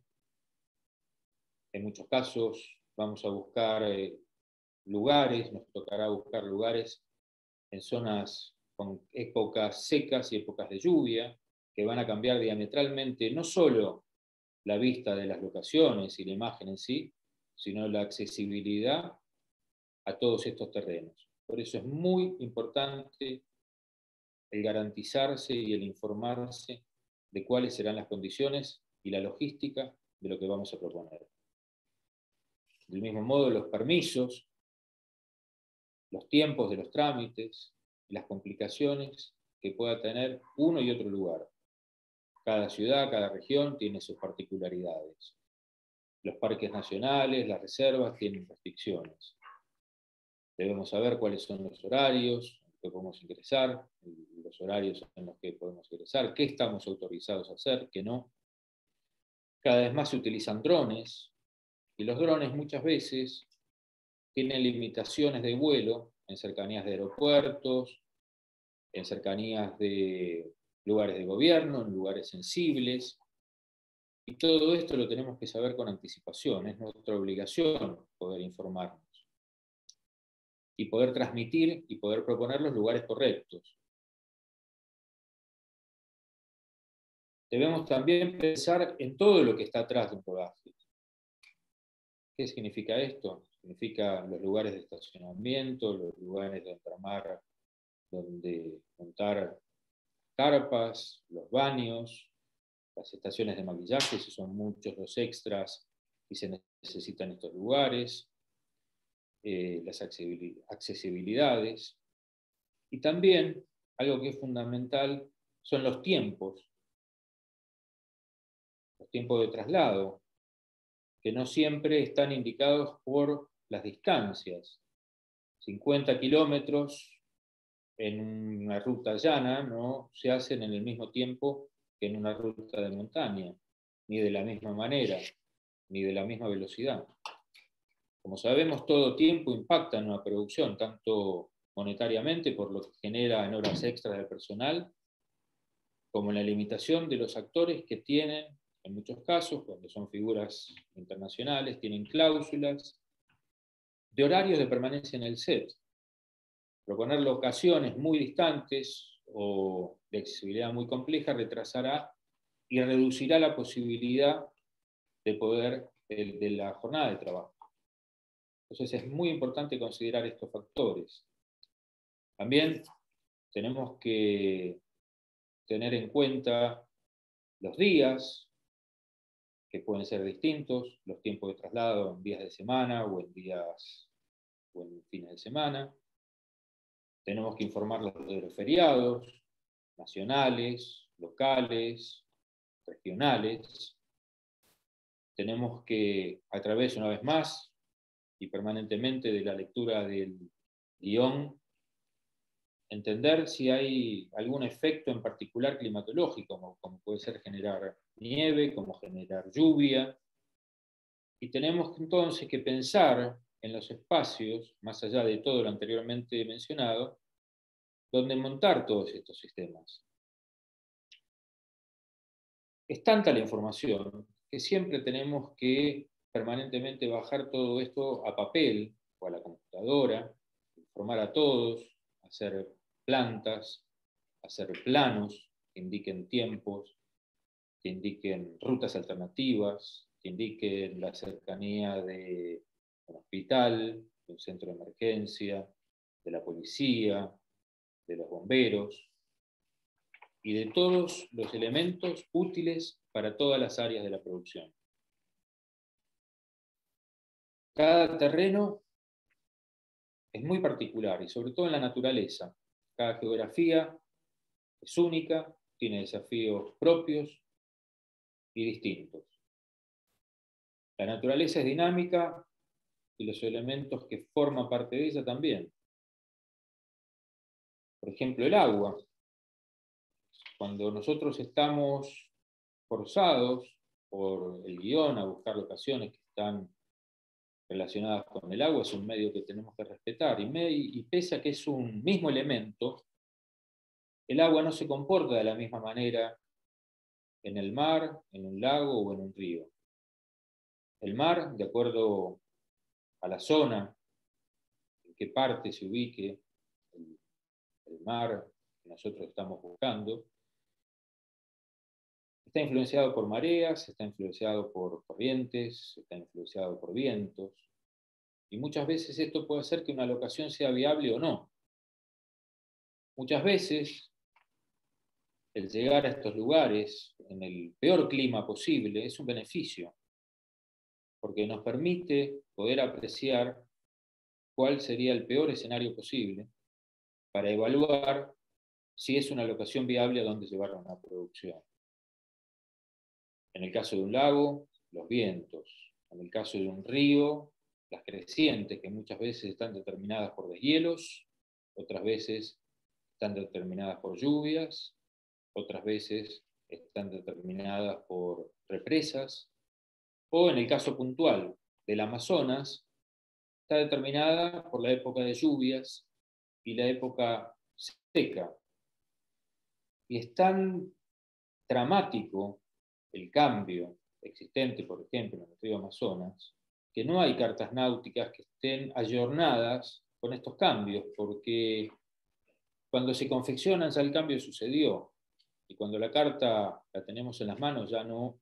En muchos casos vamos a buscar eh, lugares, nos tocará buscar lugares en zonas con épocas secas y épocas de lluvia, que van a cambiar diametralmente no solo la vista de las locaciones y la imagen en sí, sino la accesibilidad a todos estos terrenos. Por eso es muy importante el garantizarse y el informarse de cuáles serán las condiciones y la logística de lo que vamos a proponer. Del mismo modo, los permisos, los tiempos de los trámites, las complicaciones que pueda tener uno y otro lugar. Cada ciudad, cada región tiene sus particularidades. Los parques nacionales, las reservas tienen restricciones. Debemos saber cuáles son los horarios en los que podemos ingresar, los horarios en los que podemos ingresar, qué estamos autorizados a hacer, qué no. Cada vez más se utilizan drones, y los drones muchas veces tienen limitaciones de vuelo en cercanías de aeropuertos, en cercanías de lugares de gobierno, en lugares sensibles, y todo esto lo tenemos que saber con anticipación. Es nuestra obligación poder informarnos y poder transmitir y poder proponer los lugares correctos. Debemos también pensar en todo lo que está atrás de un rodaje. ¿Qué significa esto? Significa los lugares de estacionamiento, los lugares de entramar, donde montar carpas, los baños, las estaciones de maquillaje, si son muchos los extras y se necesitan estos lugares, eh, las accesibilidades, y también algo que es fundamental son los tiempos, los tiempos de traslado, que no siempre están indicados por las distancias. cincuenta kilómetros en una ruta llana no se hacen en el mismo tiempo que en una ruta de montaña, ni de la misma manera, ni de la misma velocidad. Como sabemos, todo tiempo impacta en una producción, tanto monetariamente por lo que genera en horas extras de personal, como en la limitación de los actores que tienen, en muchos casos, cuando son figuras internacionales, tienen cláusulas de horarios de permanencia en el set. Proponer locaciones muy distantes o de accesibilidad muy compleja retrasará y reducirá la posibilidad de poder de, de la jornada de trabajo. Entonces es muy importante considerar estos factores. También tenemos que tener en cuenta los días, que pueden ser distintos, los tiempos de traslado en días de semana o en días o en fines de semana. Tenemos que informarlos de los feriados nacionales, locales, regionales. Tenemos que, a través, una vez más, y permanentemente de la lectura del guión, entender si hay algún efecto en particular climatológico, como, como puede ser generar nieve, como generar lluvia. Y tenemos entonces que pensar en los espacios, más allá de todo lo anteriormente mencionado, donde montar todos estos sistemas. Es tanta la información que siempre tenemos que permanentemente bajar todo esto a papel o a la computadora, informar a todos, hacer plantas, hacer planos que indiquen tiempos, que indiquen rutas alternativas, que indiquen la cercanía de un hospital, de un centro de emergencia, de la policía, de los bomberos y de todos los elementos útiles para todas las áreas de la producción. Cada terreno es muy particular y sobre todo en la naturaleza. Cada geografía es única, tiene desafíos propios y distintos. La naturaleza es dinámica y los elementos que forman parte de ella también. Por ejemplo, el agua. Cuando nosotros estamos forzados por el guión a buscar locaciones que están relacionadas con el agua, es un medio que tenemos que respetar. Y, me, y pese a que es un mismo elemento, el agua no se comporta de la misma manera en el mar, en un lago o en un río. El mar, de acuerdo a la zona, en qué parte se ubique el, el mar que nosotros estamos buscando, está influenciado por mareas, está influenciado por corrientes, está influenciado por vientos, y muchas veces esto puede hacer que una locación sea viable o no. Muchas veces el llegar a estos lugares en el peor clima posible es un beneficio, porque nos permite poder apreciar cuál sería el peor escenario posible para evaluar si es una locación viable a donde llevar una producción. En el caso de un lago, los vientos. En el caso de un río, las crecientes, que muchas veces están determinadas por deshielos, otras veces están determinadas por lluvias, otras veces están determinadas por represas, o en el caso puntual del Amazonas, está determinada por la época de lluvias y la época seca. Y es tan dramático el cambio existente, por ejemplo, en el río Amazonas, que no hay cartas náuticas que estén ayornadas con estos cambios, porque cuando se confeccionan ya el cambio sucedió, y cuando la carta la tenemos en las manos ya no,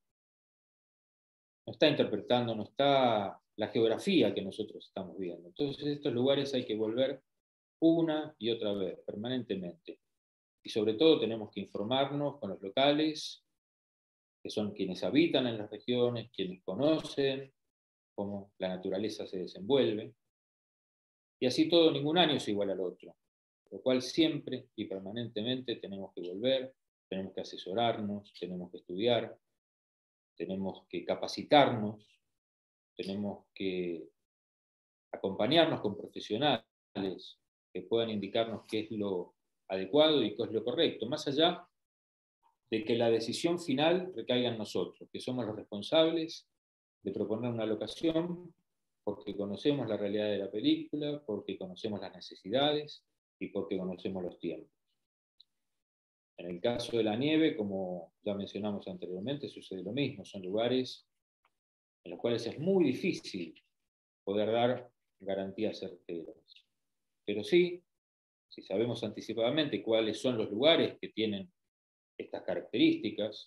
no está interpretando, no está la geografía que nosotros estamos viendo. Entonces estos lugares hay que volver una y otra vez, permanentemente. Y sobre todo tenemos que informarnos con los locales, que son quienes habitan en las regiones, quienes conocen cómo la naturaleza se desenvuelve. Y así todo, ningún año es igual al otro. Lo cual siempre y permanentemente tenemos que volver, tenemos que asesorarnos, tenemos que estudiar, tenemos que capacitarnos, tenemos que acompañarnos con profesionales que puedan indicarnos qué es lo adecuado y qué es lo correcto, más allá de que la decisión final recaiga en nosotros, que somos los responsables de proponer una locación, porque conocemos la realidad de la película, porque conocemos las necesidades y porque conocemos los tiempos. En el caso de la nieve, como ya mencionamos anteriormente, sucede lo mismo, son lugares en los cuales es muy difícil poder dar garantías certeras. Pero sí, si sabemos anticipadamente cuáles son los lugares que tienen estas características,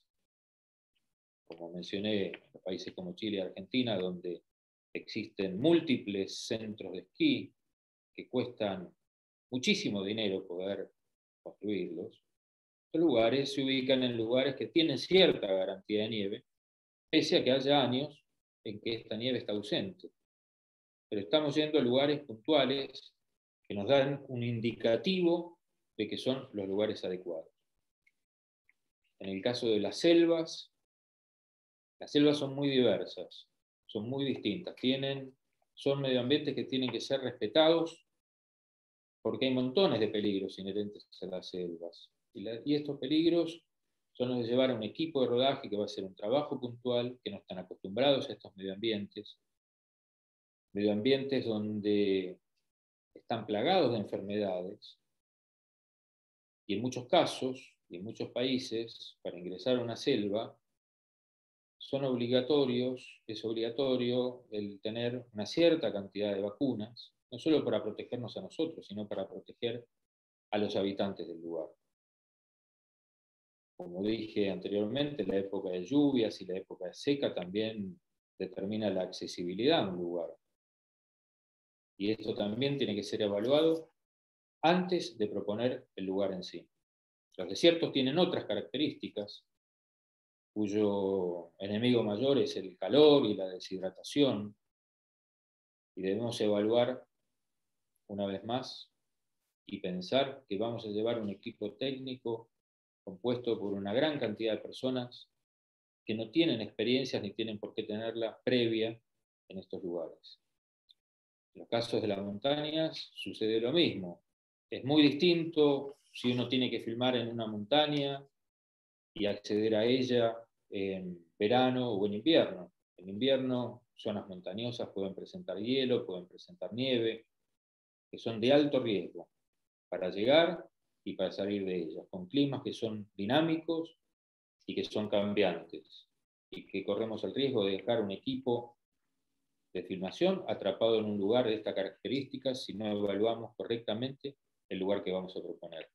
como mencioné, en los países como Chile y Argentina, donde existen múltiples centros de esquí que cuestan muchísimo dinero poder construirlos, los lugares se ubican en lugares que tienen cierta garantía de nieve, pese a que haya años en que esta nieve está ausente. Pero estamos yendo a lugares puntuales que nos dan un indicativo de que son los lugares adecuados. En el caso de las selvas, las selvas son muy diversas, son muy distintas, tienen, son medio ambientes que tienen que ser respetados porque hay montones de peligros inherentes a las selvas. Y, la, y estos peligros son los de llevar a un equipo de rodaje que va a hacer un trabajo puntual, que no están acostumbrados a estos medioambientes, medioambientes donde están plagados de enfermedades, y en muchos casos, y en muchos países, para ingresar a una selva, son obligatorios, es obligatorio el tener una cierta cantidad de vacunas, no solo para protegernos a nosotros, sino para proteger a los habitantes del lugar. Como dije anteriormente, la época de lluvias y la época de seca también determina la accesibilidad a un lugar. Y esto también tiene que ser evaluado antes de proponer el lugar en sí. Los desiertos tienen otras características, cuyo enemigo mayor es el calor y la deshidratación, y debemos evaluar una vez más y pensar que vamos a llevar un equipo técnico compuesto por una gran cantidad de personas que no tienen experiencias ni tienen por qué tenerla previa en estos lugares. En los casos de las montañas sucede lo mismo. Es muy distinto si uno tiene que filmar en una montaña y acceder a ella en verano o en invierno. En invierno, zonas montañosas pueden presentar hielo, pueden presentar nieve, que son de alto riesgo para llegar y para salir de ellas, con climas que son dinámicos y que son cambiantes, y que corremos el riesgo de dejar un equipo de filmación atrapado en un lugar de estas características si no evaluamos correctamente el lugar que vamos a proponer.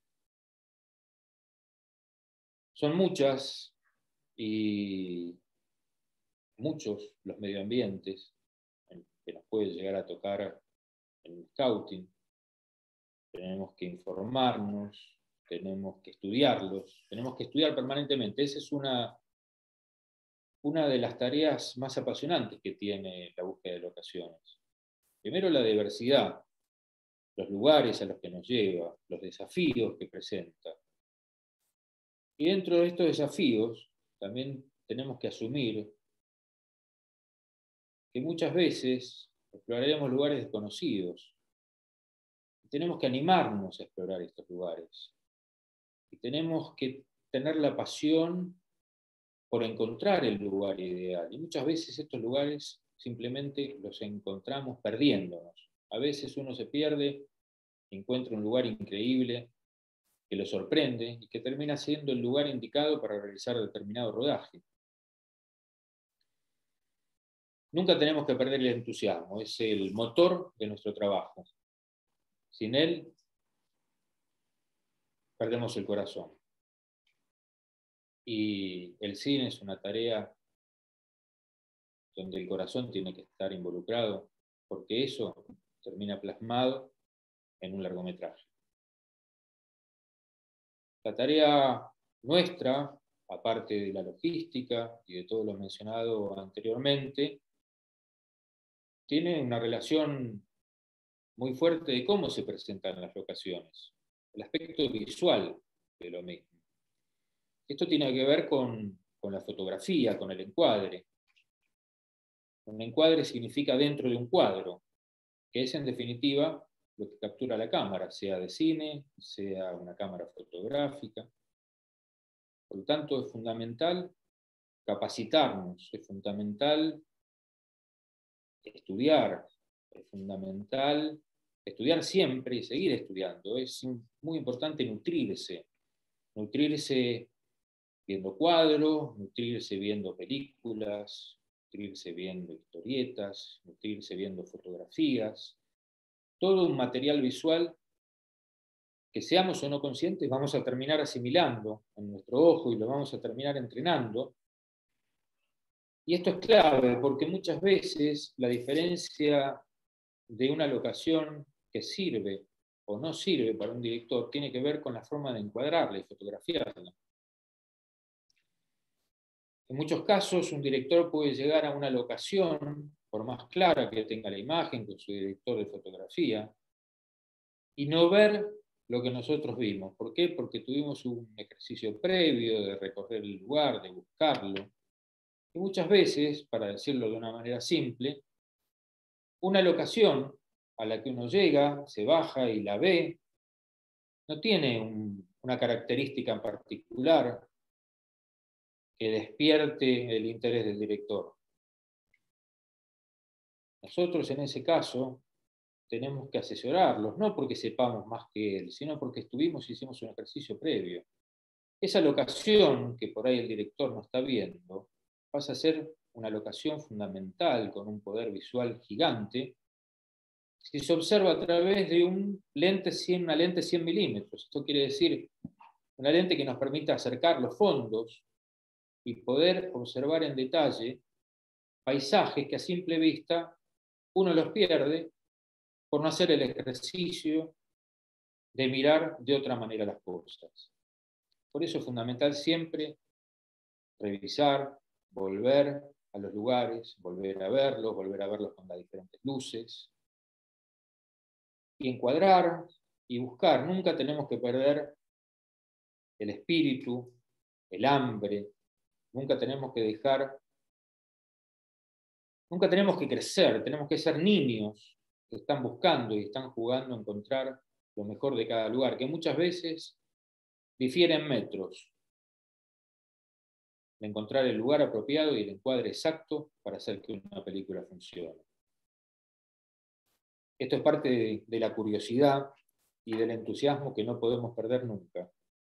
Son muchas y muchos los medioambientes que nos puede llegar a tocar en el scouting. Tenemos que informarnos, tenemos que estudiarlos, tenemos que estudiar permanentemente. Esa es una, una de las tareas más apasionantes que tiene la búsqueda de locaciones. Primero, la diversidad, los lugares a los que nos lleva, los desafíos que presenta. Y dentro de estos desafíos también tenemos que asumir que muchas veces exploraremos lugares desconocidos. Y tenemos que animarnos a explorar estos lugares. Y tenemos que tener la pasión por encontrar el lugar ideal. Y muchas veces estos lugares simplemente los encontramos perdiéndonos. A veces uno se pierde, encuentra un lugar increíble, que lo sorprende y que termina siendo el lugar indicado para realizar determinado rodaje. Nunca tenemos que perder el entusiasmo, es el motor de nuestro trabajo. Sin él, perdemos el corazón. Y el cine es una tarea donde el corazón tiene que estar involucrado, porque eso termina plasmado en un largometraje. La tarea nuestra, aparte de la logística y de todo lo mencionado anteriormente, tiene una relación muy fuerte de cómo se presentan las locaciones, el aspecto visual de lo mismo. Esto tiene que ver con, con la fotografía, con el encuadre. Un encuadre significa dentro de un cuadro, que es en definitiva lo que captura la cámara, sea de cine, sea una cámara fotográfica. Por lo tanto, es fundamental capacitarnos, es fundamental estudiar, es fundamental estudiar siempre y seguir estudiando. Es muy importante nutrirse, nutrirse viendo cuadros, nutrirse viendo películas, nutrirse viendo historietas, nutrirse viendo fotografías, todo un material visual que, seamos o no conscientes, vamos a terminar asimilando en nuestro ojo y lo vamos a terminar entrenando. Y esto es clave porque muchas veces la diferencia de una locación que sirve o no sirve para un director tiene que ver con la forma de encuadrarla y fotografiarla. En muchos casos, un director puede llegar a una locación, por más clara que tenga la imagen con su director de fotografía, y no ver lo que nosotros vimos. ¿Por qué? Porque tuvimos un ejercicio previo de recorrer el lugar, de buscarlo. Y muchas veces, para decirlo de una manera simple, una locación a la que uno llega, se baja y la ve, no tiene un, una característica en particular que despierte el interés del director. Nosotros en ese caso tenemos que asesorarlos, no porque sepamos más que él, sino porque estuvimos y hicimos un ejercicio previo. Esa locación que por ahí el director no está viendo pasa a ser una locación fundamental con un poder visual gigante si se observa a través de un lente cien, una lente cien milímetros. Esto quiere decir una lente que nos permita acercar los fondos y poder observar en detalle paisajes que a simple vista uno los pierde por no hacer el ejercicio de mirar de otra manera las cosas. Por eso es fundamental siempre revisar, volver a los lugares, volver a verlos, volver a verlos con las diferentes luces, y encuadrar y buscar. Nunca tenemos que perder el espíritu, el hambre, nunca tenemos que dejar, nunca tenemos que crecer, tenemos que ser niños que están buscando y están jugando a encontrar lo mejor de cada lugar, que muchas veces difieren metros de encontrar el lugar apropiado y el encuadre exacto para hacer que una película funcione. Esto es parte de, de la curiosidad y del entusiasmo que no podemos perder nunca.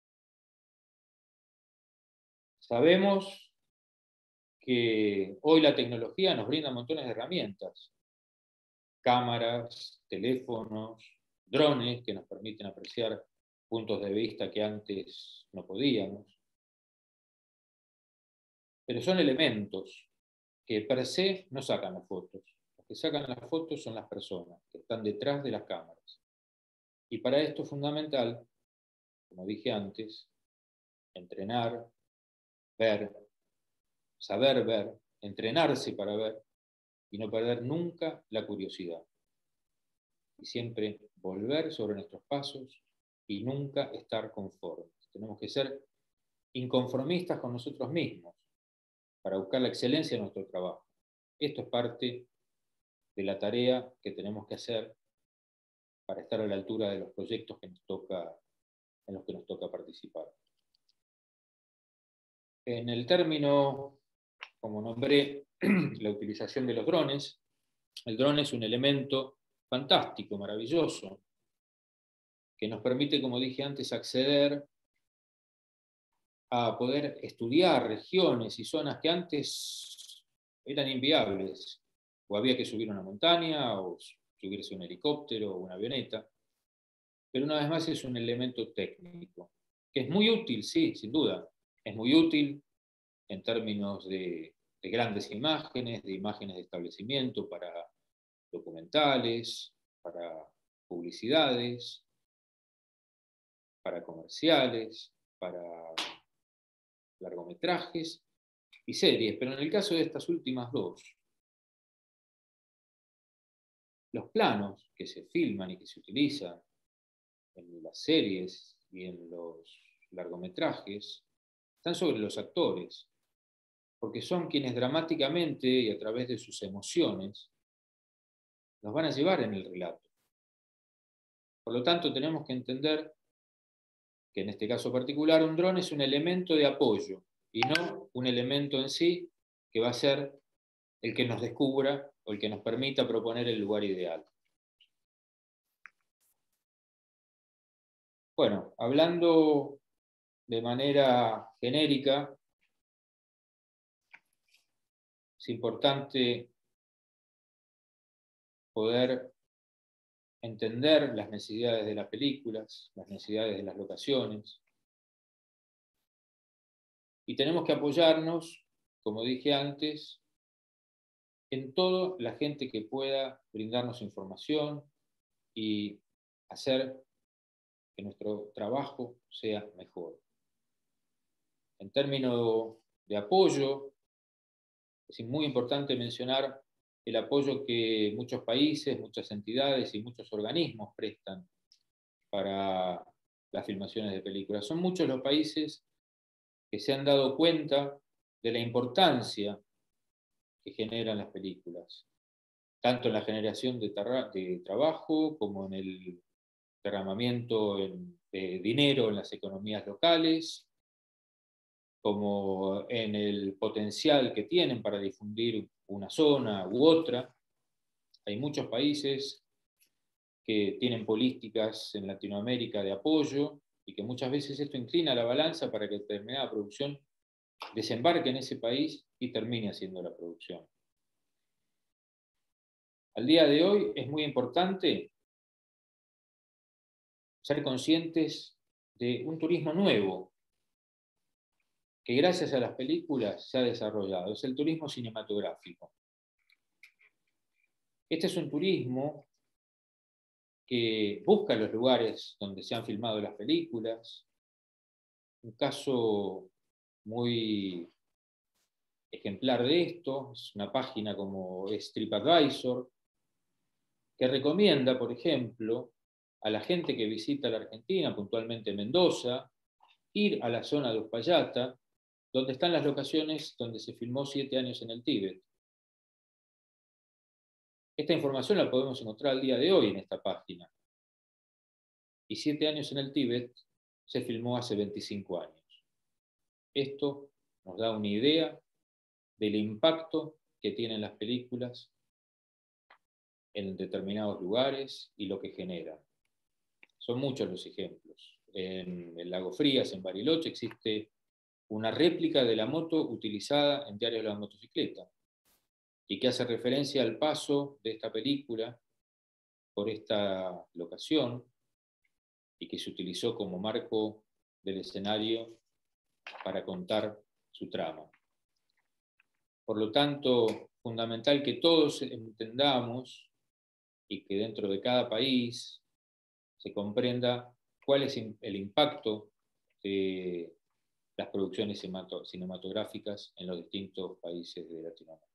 Sabemos que hoy la tecnología nos brinda montones de herramientas, cámaras, teléfonos, drones que nos permiten apreciar puntos de vista que antes no podíamos. Pero son elementos que per se no sacan las fotos. Los que sacan las fotos son las personas que están detrás de las cámaras. Y para esto es fundamental, como dije antes, entrenar, ver, saber ver, entrenarse para ver y no perder nunca la curiosidad. Y siempre volver sobre nuestros pasos y nunca estar conformes. Tenemos que ser inconformistas con nosotros mismos para buscar la excelencia en nuestro trabajo. Esto es parte de la tarea que tenemos que hacer para estar a la altura de los proyectos que nos toca, en los que nos toca participar. En el término, como nombré, la utilización de los drones, el dron es un elemento fantástico, maravilloso, que nos permite, como dije antes, acceder a poder estudiar regiones y zonas que antes eran inviables, o había que subir una montaña, o subirse un helicóptero o una avioneta, pero una vez más es un elemento técnico, que es muy útil, sí, sin duda, es muy útil en términos de, de grandes imágenes, de imágenes de establecimiento para documentales, para publicidades, para comerciales, para largometrajes y series, pero en el caso de estas últimas dos, los planos que se filman y que se utilizan en las series y en los largometrajes están sobre los actores, porque son quienes dramáticamente y a través de sus emociones nos van a llevar en el relato. Por lo tanto, tenemos que entender que en este caso particular un dron es un elemento de apoyo y no un elemento en sí que va a ser el que nos descubra o el que nos permita proponer el lugar ideal. Bueno, hablando de manera genérica, es importante poder entender las necesidades de las películas, las necesidades de las locaciones, y tenemos que apoyarnos, como dije antes, en toda la gente que pueda brindarnos información y hacer que nuestro trabajo sea mejor. En términos de apoyo, es muy importante mencionar el apoyo que muchos países, muchas entidades y muchos organismos prestan para las filmaciones de películas. Son muchos los países que se han dado cuenta de la importancia que generan las películas, tanto en la generación de, de trabajo como en el derramamiento en, de dinero en las economías locales, como en el potencial que tienen para difundir una zona u otra. Hay muchos países que tienen políticas en Latinoamérica de apoyo y que muchas veces esto inclina la balanza para que determinada producción desembarque en ese país y termine haciendo la producción. Al día de hoy es muy importante ser conscientes de un turismo nuevo que gracias a las películas se ha desarrollado. Es el turismo cinematográfico. Este es un turismo que busca los lugares donde se han filmado las películas. Un caso muy ejemplar de esto es una página como es TripAdvisor, que recomienda, por ejemplo, a la gente que visita la Argentina, puntualmente Mendoza, ir a la zona de Uspallata, donde están las locaciones donde se filmó Siete años en el Tíbet. Esta información la podemos encontrar al día de hoy en esta página. Y Siete años en el Tíbet se filmó hace veinticinco años. Esto nos da una idea del impacto que tienen las películas en determinados lugares y lo que generan. Son muchos los ejemplos. En el Lago Frías, en Bariloche, existe una réplica de la moto utilizada en Diario de la Motocicleta y que hace referencia al paso de esta película por esta locación y que se utilizó como marco del escenario para contar su trama. Por lo tanto, fundamental que todos entendamos y que dentro de cada país se comprenda cuál es el impacto de las producciones cinematográficas en los distintos países de Latinoamérica.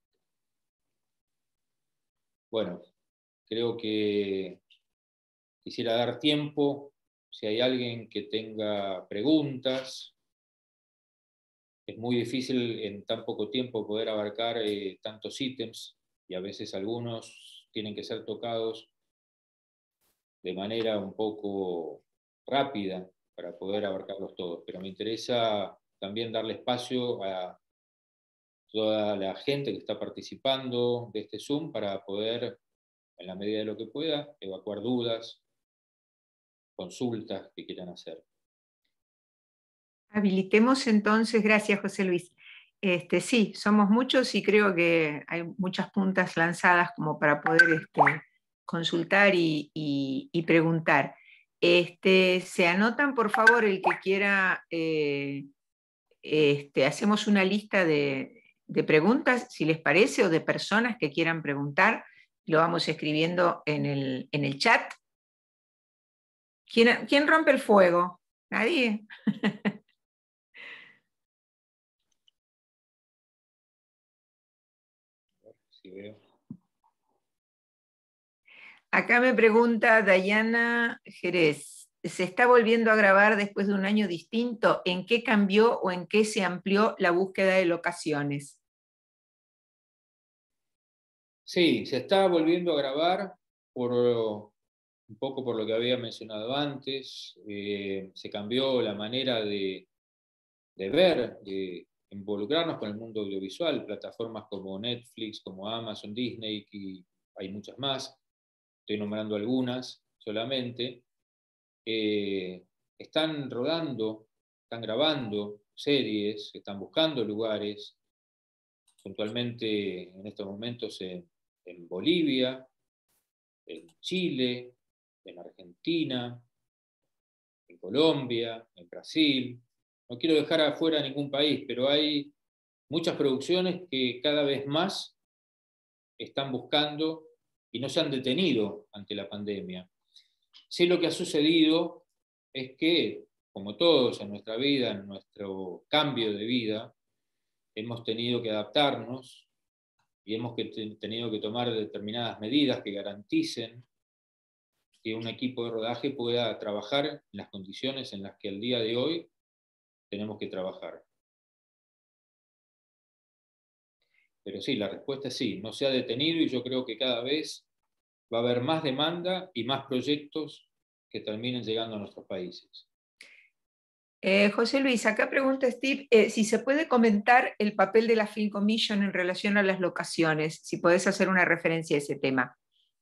Bueno, creo que quisiera dar tiempo, si hay alguien que tenga preguntas. Es muy difícil en tan poco tiempo poder abarcar eh, tantos ítems y a veces algunos tienen que ser tocados de manera un poco rápida para poder abarcarlos todos, pero me interesa también darle espacio a toda la gente que está participando de este Zoom para poder, en la medida de lo que pueda, evacuar dudas, consultas que quieran hacer. Habilitemos entonces, gracias José Luis. Este, sí, somos muchos y creo que hay muchas puntas lanzadas como para poder este, consultar y, y, y preguntar. Este, se anotan, por favor, el que quiera, eh, este, hacemos una lista de, de preguntas, si les parece, o de personas que quieran preguntar, lo vamos escribiendo en el, en el chat. ¿Quién, ¿Quién rompe el fuego? ¿Nadie? Sí, veo. Acá me pregunta Dayana Jerez, ¿se está volviendo a grabar después de un año distinto? ¿En qué cambió o en qué se amplió la búsqueda de locaciones? Sí, se está volviendo a grabar por, un poco por lo que había mencionado antes. Eh, se cambió la manera de, de ver, de involucrarnos con el mundo audiovisual, plataformas como Netflix, como Amazon, Disney, y hay muchas más, estoy nombrando algunas solamente, eh, están rodando, están grabando series, están buscando lugares, puntualmente en estos momentos en, en Bolivia, en Chile, en Argentina, en Colombia, en Brasil. No quiero dejar afuera ningún país, pero hay muchas producciones que cada vez más están buscando y no se han detenido ante la pandemia. Sí, lo que ha sucedido es que, como todos en nuestra vida, en nuestro cambio de vida, hemos tenido que adaptarnos y hemos tenido que tomar determinadas medidas que garanticen que un equipo de rodaje pueda trabajar en las condiciones en las que al día de hoy tenemos que trabajar. Pero sí, la respuesta es sí, no se ha detenido y yo creo que cada vez va a haber más demanda y más proyectos que terminen llegando a nuestros países. Eh, José Luis, acá pregunta Steve eh, si se puede comentar el papel de la Film Commission en relación a las locaciones, si podés hacer una referencia a ese tema.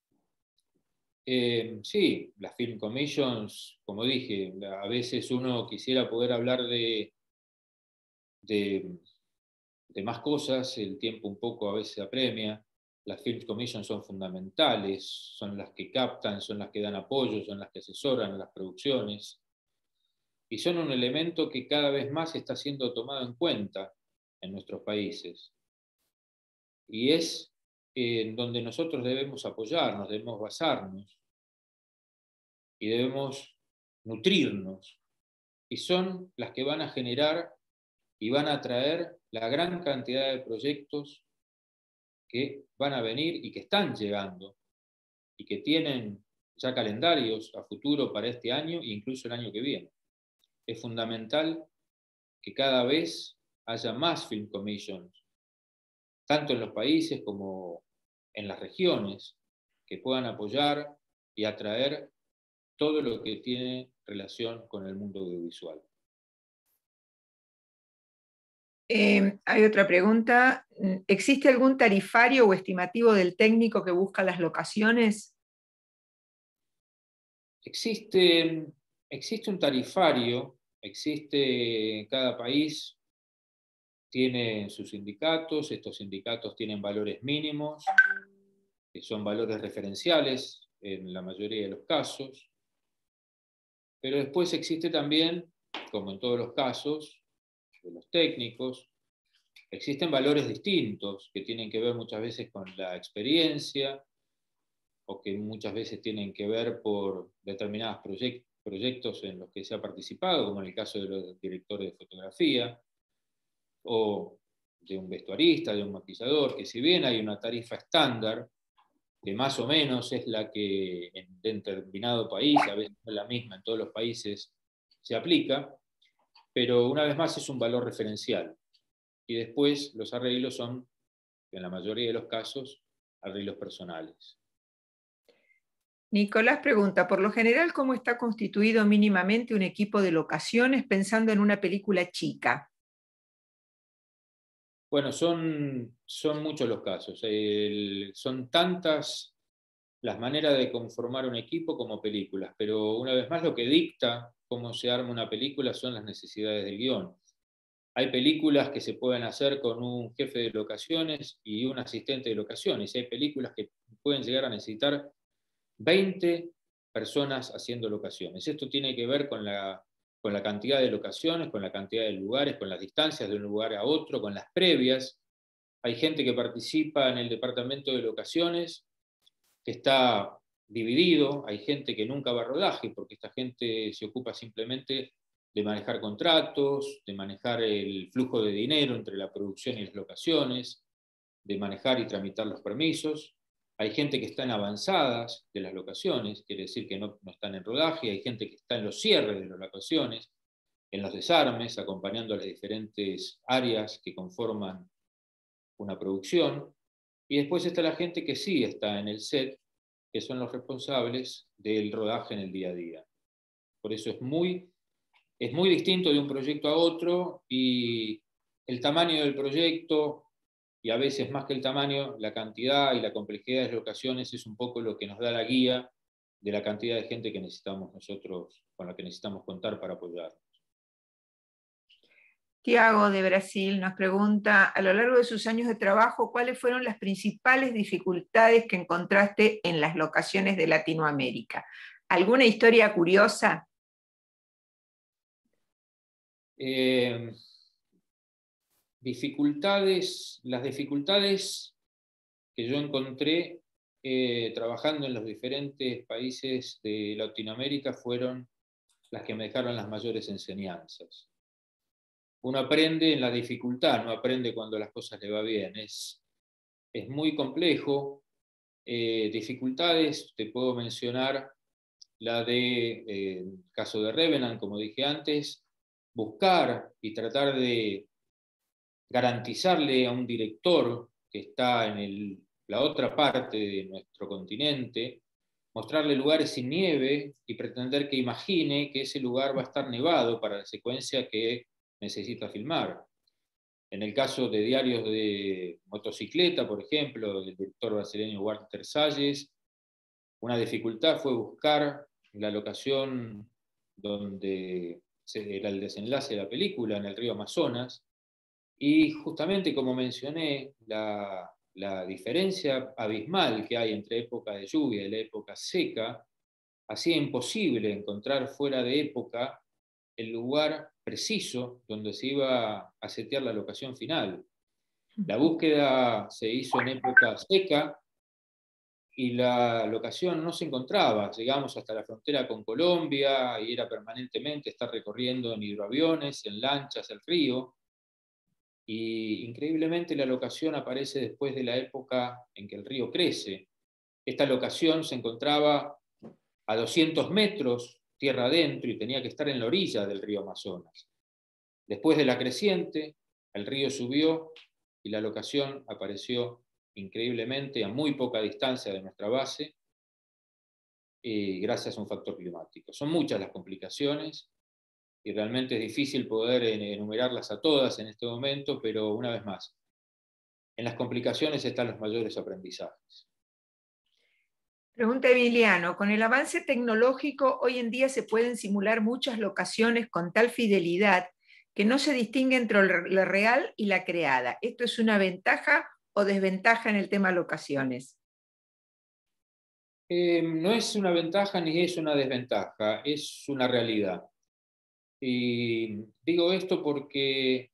Eh, sí, las Film Commissions, como dije, a veces uno quisiera poder hablar de, de, de más cosas, el tiempo un poco a veces apremia. Las Film Commissions son fundamentales, son las que captan, son las que dan apoyo, son las que asesoran a las producciones. Y son un elemento que cada vez más está siendo tomado en cuenta en nuestros países. Y es en donde nosotros debemos apoyarnos, debemos basarnos y debemos nutrirnos. Y son las que van a generar y van a atraer la gran cantidad de proyectos que van a venir y que están llegando y que tienen ya calendarios a futuro para este año e incluso el año que viene. Es fundamental que cada vez haya más Film Commissions, tanto en los países como en las regiones, que puedan apoyar y atraer todo lo que tiene relación con el mundo audiovisual. Eh, hay otra pregunta. ¿Existe algún tarifario o estimativo del técnico que busca las locaciones? Existe, existe un tarifario, existe cada país tiene sus sindicatos, estos sindicatos tienen valores mínimos, que son valores referenciales en la mayoría de los casos, pero después existe también, como en todos los casos, de los técnicos, existen valores distintos que tienen que ver muchas veces con la experiencia o que muchas veces tienen que ver por determinados proyect proyectos en los que se ha participado, como en el caso de los directores de fotografía, o de un vestuarista, de un maquillador, que si bien hay una tarifa estándar, que más o menos es la que en determinado país, a veces no es la misma en todos los países, se aplica, pero una vez más es un valor referencial. Y después los arreglos son, en la mayoría de los casos, arreglos personales. Nicolás pregunta, por lo general, ¿cómo está constituido mínimamente un equipo de locaciones pensando en una película chica? Bueno, son, son muchos los casos. El, son tantas las maneras de conformar un equipo como películas, pero una vez más lo que dicta cómo se arma una película son las necesidades del guión. Hay películas que se pueden hacer con un jefe de locaciones y un asistente de locaciones. Hay películas que pueden llegar a necesitar veinte personas haciendo locaciones. Esto tiene que ver con la, con la cantidad de locaciones, con la cantidad de lugares, con las distancias de un lugar a otro, con las previas. Hay gente que participa en el departamento de locaciones que está dividido, hay gente que nunca va a rodaje porque esta gente se ocupa simplemente de manejar contratos, de manejar el flujo de dinero entre la producción y las locaciones, de manejar y tramitar los permisos. Hay gente que está en avanzadas de las locaciones, quiere decir que no, no están en rodaje, hay gente que está en los cierres de las locaciones, en los desarmes, acompañando a las diferentes áreas que conforman una producción. Y después está la gente que sí está en el set, que son los responsables del rodaje en el día a día. Por eso es muy, es muy distinto de un proyecto a otro y el tamaño del proyecto, y a veces más que el tamaño, la cantidad y la complejidad de locaciones es un poco lo que nos da la guía de la cantidad de gente que necesitamos nosotros, con la que necesitamos contar para apoyarnos. Tiago de Brasil nos pregunta, a lo largo de sus años de trabajo, ¿cuáles fueron las principales dificultades que encontraste en las locaciones de Latinoamérica? ¿Alguna historia curiosa? Eh, dificultades, las dificultades que yo encontré eh, trabajando en los diferentes países de Latinoamérica fueron las que me dejaron las mayores enseñanzas. Uno aprende en la dificultad, no aprende cuando las cosas le va bien. Es, es muy complejo. Eh, dificultades, te puedo mencionar la de, eh, el caso de Revenant, como dije antes, buscar y tratar de garantizarle a un director que está en el, la otra parte de nuestro continente, mostrarle lugares sin nieve y pretender que imagine que ese lugar va a estar nevado para la secuencia que necesita filmar. En el caso de Diarios de motocicleta, por ejemplo, del director brasileño Walter Salles, una dificultad fue buscar la locación donde era el desenlace de la película, en el río Amazonas, y justamente como mencioné, la, la diferencia abismal que hay entre época de lluvia y la época seca hacía imposible encontrar fuera de época el lugar preciso donde se iba a setear la locación final. La búsqueda se hizo en época seca y la locación no se encontraba. Llegamos hasta la frontera con Colombia y era permanentemente estar recorriendo en hidroaviones, en lanchas, el río. Y increíblemente la locación aparece después de la época en que el río crece. Esta locación se encontraba a doscientos metros tierra adentro y tenía que estar en la orilla del río Amazonas. Después de la creciente, el río subió y la locación apareció increíblemente a muy poca distancia de nuestra base, eh, gracias a un factor climático. Son muchas las complicaciones y realmente es difícil poder enumerarlas a todas en este momento, pero una vez más, en las complicaciones están los mayores aprendizajes. Pregunta Emiliano, con el avance tecnológico hoy en día se pueden simular muchas locaciones con tal fidelidad que no se distingue entre la real y la creada. ¿Esto es una ventaja o desventaja en el tema locaciones? Eh, no es una ventaja ni es una desventaja, es una realidad. Y digo esto porque,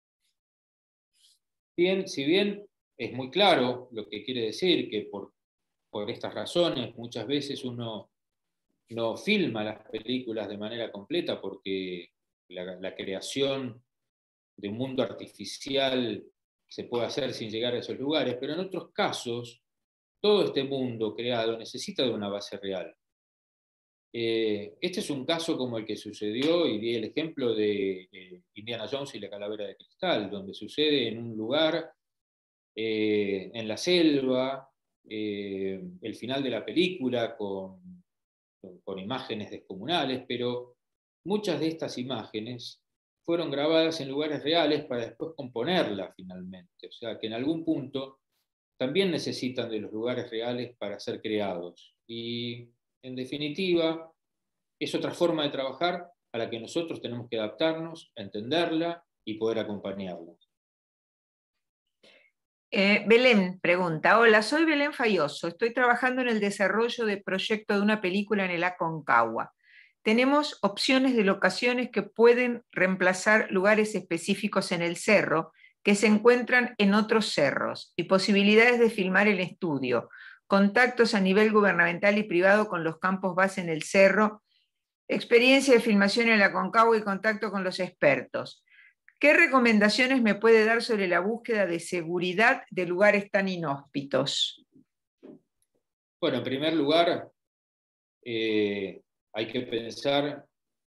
bien, si bien es muy claro lo que quiere decir, que por, por estas razones muchas veces uno no filma las películas de manera completa porque la, la creación de un mundo artificial se puede hacer sin llegar a esos lugares, pero en otros casos todo este mundo creado necesita de una base real. Eh, este es un caso como el que sucedió, y di el ejemplo de eh, Indiana Jones y la calavera de cristal, donde sucede en un lugar, eh, en la selva, eh, el final de la película con, con, con imágenes descomunales, pero muchas de estas imágenes fueron grabadas en lugares reales para después componerlas finalmente. O sea, que en algún punto también necesitan de los lugares reales para ser creados. Y en definitiva, es otra forma de trabajar a la que nosotros tenemos que adaptarnos, entenderla y poder acompañarla. Eh, Belén pregunta, hola, soy Belén Falloso, estoy trabajando en el desarrollo de proyecto de una película en el Aconcagua. Tenemos opciones de locaciones que pueden reemplazar lugares específicos en el cerro que se encuentran en otros cerros y posibilidades de filmar en estudio, contactos a nivel gubernamental y privado con los campos base en el cerro, experiencia de filmación en el Aconcagua y contacto con los expertos. ¿Qué recomendaciones me puede dar sobre la búsqueda de seguridad de lugares tan inhóspitos? Bueno, en primer lugar, eh, hay que pensar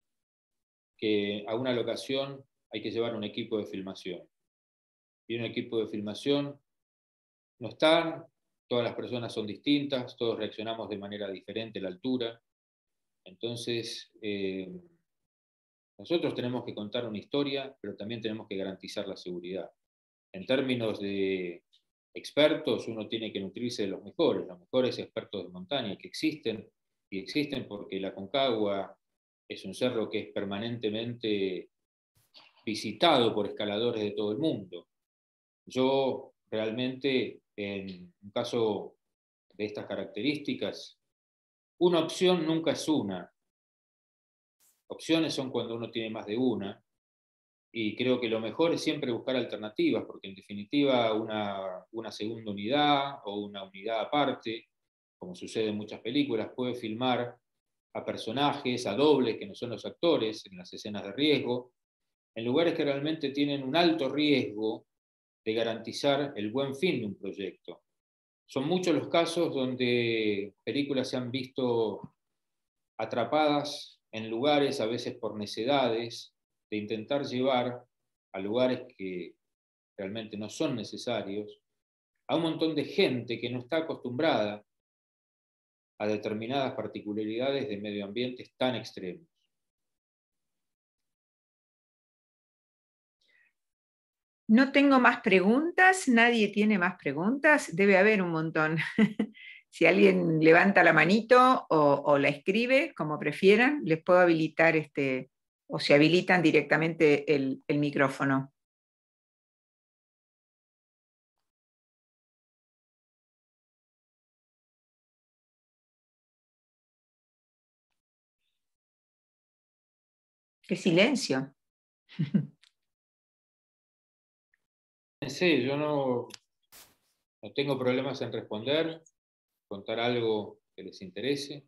que a una locación hay que llevar un equipo de filmación. Y un equipo de filmación no están, todas las personas son distintas, todos reaccionamos de manera diferente a la altura. Entonces, eh, nosotros tenemos que contar una historia, pero también tenemos que garantizar la seguridad. En términos de expertos, uno tiene que nutrirse de los mejores, los mejores expertos de montaña que existen, y existen porque la Aconcagua es un cerro que es permanentemente visitado por escaladores de todo el mundo. Yo realmente, en un caso de estas características, una opción nunca es una. Opciones son cuando uno tiene más de una, y creo que lo mejor es siempre buscar alternativas, porque en definitiva una, una segunda unidad o una unidad aparte, como sucede en muchas películas, puede filmar a personajes, a dobles que no son los actores en las escenas de riesgo, en lugares que realmente tienen un alto riesgo de garantizar el buen fin de un proyecto. Son muchos los casos donde películas se han visto atrapadas en lugares, a veces por necedades, de intentar llevar a lugares que realmente no son necesarios, a un montón de gente que no está acostumbrada a determinadas particularidades de medio ambientes tan extremos. No tengo más preguntas, nadie tiene más preguntas, debe haber un montón. Si alguien levanta la manito o, o la escribe, como prefieran, les puedo habilitar este, o se habilitan directamente el, el micrófono. ¡Qué silencio! Sí, yo no, no tengo problemas en responder, contar algo que les interese.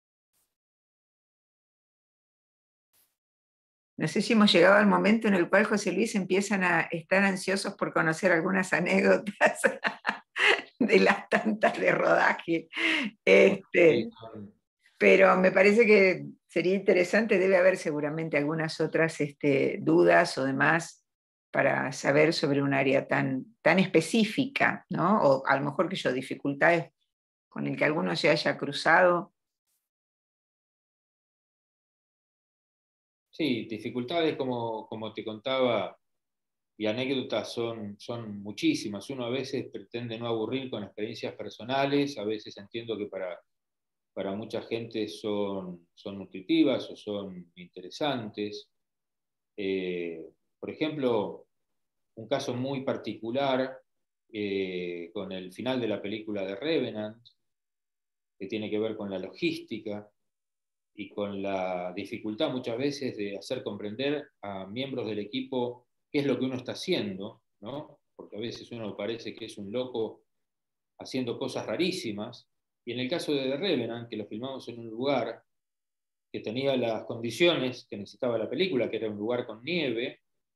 No sé si hemos llegado al momento en el cual José Luis empiezan a estar ansiosos por conocer algunas anécdotas de las tantas de rodaje. Este, pero me parece que sería interesante, debe haber seguramente algunas otras este, dudas o demás para saber sobre un área tan, tan específica, ¿no? O a lo mejor que yo, dificultades con el que alguno se haya cruzado. Sí, dificultades como, como te contaba y anécdotas son, son muchísimas. Uno a veces pretende no aburrir con experiencias personales, a veces entiendo que para, para mucha gente son, son nutritivas o son interesantes. Eh, por ejemplo, un caso muy particular eh, con el final de la película de Revenant, que tiene que ver con la logística y con la dificultad muchas veces de hacer comprender a miembros del equipo qué es lo que uno está haciendo, ¿no? Porque a veces uno parece que es un loco haciendo cosas rarísimas. Y en el caso de The Revenant, que lo filmamos en un lugar que tenía las condiciones que necesitaba la película, que era un lugar con nieve,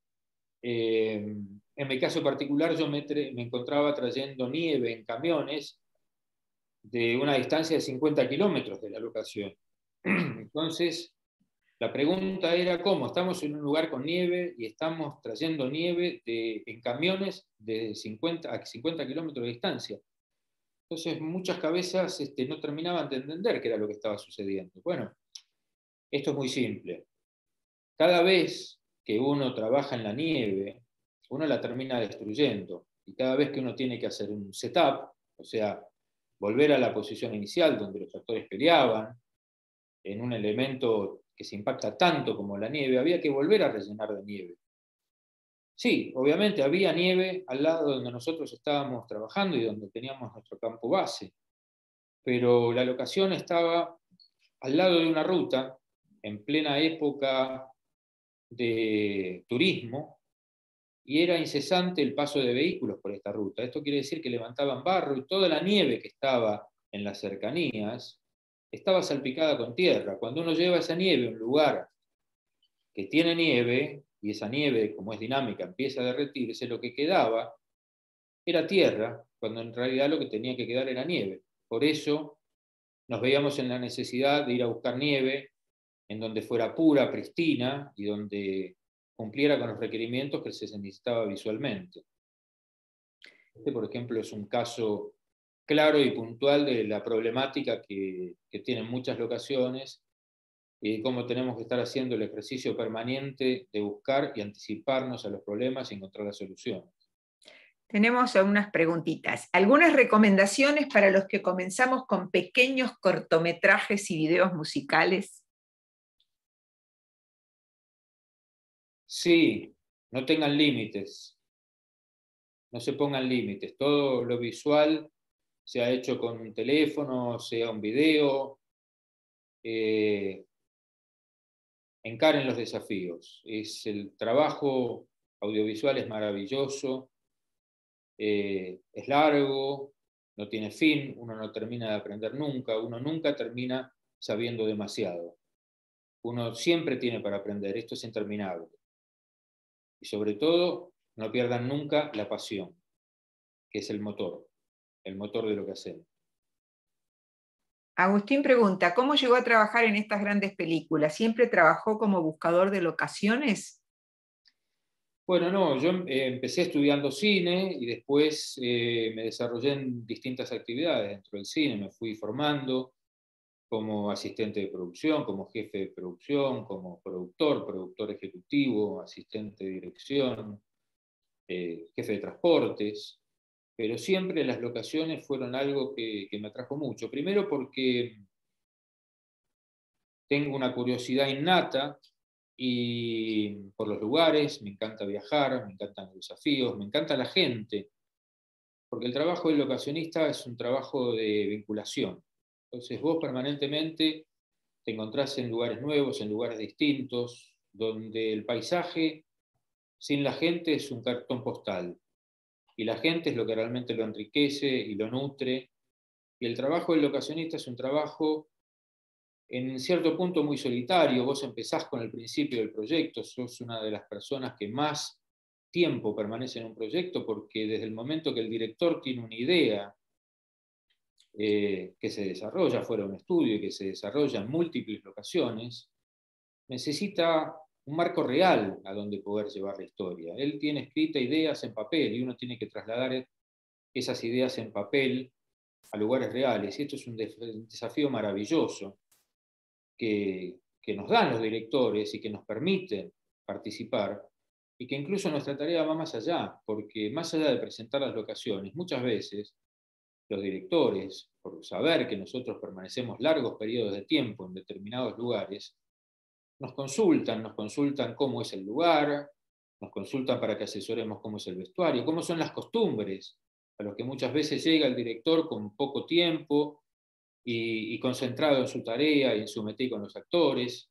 eh, en mi caso particular yo me, me encontraba trayendo nieve en camiones de una distancia de cincuenta kilómetros de la locación. Entonces, la pregunta era cómo, estamos en un lugar con nieve y estamos trayendo nieve de, en camiones de cincuenta a cincuenta kilómetros de distancia. Entonces, muchas cabezas este, no terminaban de entender qué era lo que estaba sucediendo. Bueno, esto es muy simple. Cada vez que uno trabaja en la nieve, uno la termina destruyendo. Y cada vez que uno tiene que hacer un setup, o sea, volver a la posición inicial donde los actores peleaban, en un elemento que se impacta tanto como la nieve, había que volver a rellenar de nieve. Sí, obviamente había nieve al lado donde nosotros estábamos trabajando y donde teníamos nuestro campo base, pero la locación estaba al lado de una ruta en plena época de turismo y era incesante el paso de vehículos por esta ruta. Esto quiere decir que levantaban barro y toda la nieve que estaba en las cercanías estaba salpicada con tierra. Cuando uno lleva esa nieve a un lugar que tiene nieve, y esa nieve, como es dinámica, empieza a derretirse, lo que quedaba era tierra, cuando en realidad lo que tenía que quedar era nieve. Por eso nos veíamos en la necesidad de ir a buscar nieve en donde fuera pura, pristina, y donde cumpliera con los requerimientos que se necesitaba visualmente. Este, por ejemplo, es un caso claro y puntual de la problemática que, que tienen muchas locaciones y cómo tenemos que estar haciendo el ejercicio permanente de buscar y anticiparnos a los problemas y encontrar las soluciones. Tenemos algunas preguntitas. ¿Algunas recomendaciones para los que comenzamos con pequeños cortometrajes y videos musicales? Sí, no tengan límites, no se pongan límites. Todo lo visual se ha hecho con un teléfono, sea un video. Eh, encaren los desafíos. Es, el trabajo audiovisual es maravilloso, eh, es largo, no tiene fin, uno no termina de aprender nunca, uno nunca termina sabiendo demasiado. Uno siempre tiene para aprender, esto es interminable. Y sobre todo, no pierdan nunca la pasión, que es el motor, el motor de lo que hacemos. Agustín pregunta, ¿cómo llegó a trabajar en estas grandes películas? ¿Siempre trabajó como buscador de locaciones? Bueno, no, yo eh, empecé estudiando cine y después eh, me desarrollé en distintas actividades dentro del cine, me fui formando como asistente de producción, como jefe de producción, como productor, productor ejecutivo, asistente de dirección, eh, jefe de transportes, pero siempre las locaciones fueron algo que, que me atrajo mucho. Primero porque tengo una curiosidad innata y por los lugares, me encanta viajar, me encantan los desafíos, me encanta la gente, porque el trabajo del locacionista es un trabajo de vinculación. Entonces vos permanentemente te encontrás en lugares nuevos, en lugares distintos, donde el paisaje sin la gente es un cartón postal, y la gente es lo que realmente lo enriquece y lo nutre, y el trabajo del locacionista es un trabajo en cierto punto muy solitario. Vos empezás con el principio del proyecto, sos una de las personas que más tiempo permanece en un proyecto, porque desde el momento que el director tiene una idea eh, que se desarrolla fuera de un estudio y que se desarrolla en múltiples locaciones, necesita un marco real a donde poder llevar la historia. Él tiene escritas ideas en papel y uno tiene que trasladar esas ideas en papel a lugares reales. Y esto es un desafío maravilloso que, que nos dan los directores y que nos permiten participar, y que incluso nuestra tarea va más allá, porque más allá de presentar las locaciones, muchas veces los directores, por saber que nosotros permanecemos largos periodos de tiempo en determinados lugares, nos consultan, nos consultan cómo es el lugar, nos consultan para que asesoremos cómo es el vestuario, cómo son las costumbres, a los que muchas veces llega el director con poco tiempo y, y concentrado en su tarea y en su métier con los actores.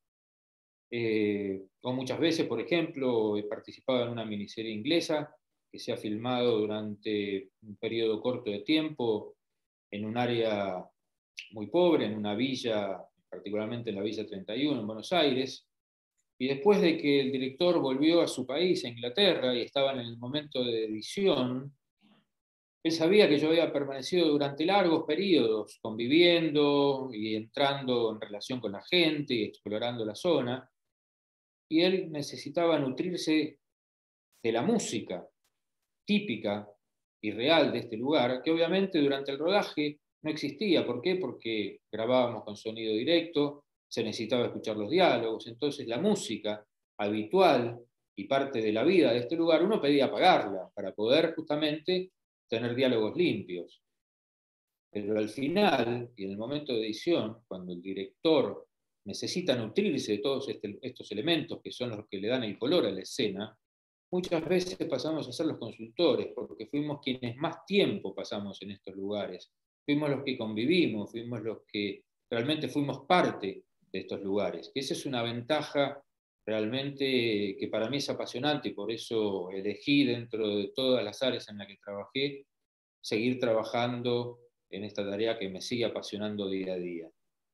Eh, o muchas veces, por ejemplo, he participado en una miniserie inglesa que se ha filmado durante un periodo corto de tiempo en un área muy pobre, en una villa, particularmente en la Villa treinta y uno, en Buenos Aires, y después de que el director volvió a su país, a Inglaterra, y estaban en el momento de edición, él sabía que yo había permanecido durante largos periodos conviviendo y entrando en relación con la gente y explorando la zona, y él necesitaba nutrirse de la música típica y real de este lugar, que obviamente durante el rodaje no existía. ¿Por qué? Porque grabábamos con sonido directo, se necesitaba escuchar los diálogos, entonces la música habitual y parte de la vida de este lugar, uno pedía pagarla para poder justamente tener diálogos limpios. Pero al final, y en el momento de edición, cuando el director necesita nutrirse de todos este, estos elementos que son los que le dan el color a la escena, muchas veces pasamos a ser los consultores, porque fuimos quienes más tiempo pasamos en estos lugares, fuimos los que convivimos, fuimos los que realmente fuimos parte de estos lugares, que esa es una ventaja realmente que para mí es apasionante, y por eso elegí, dentro de todas las áreas en las que trabajé, seguir trabajando en esta tarea que me sigue apasionando día a día.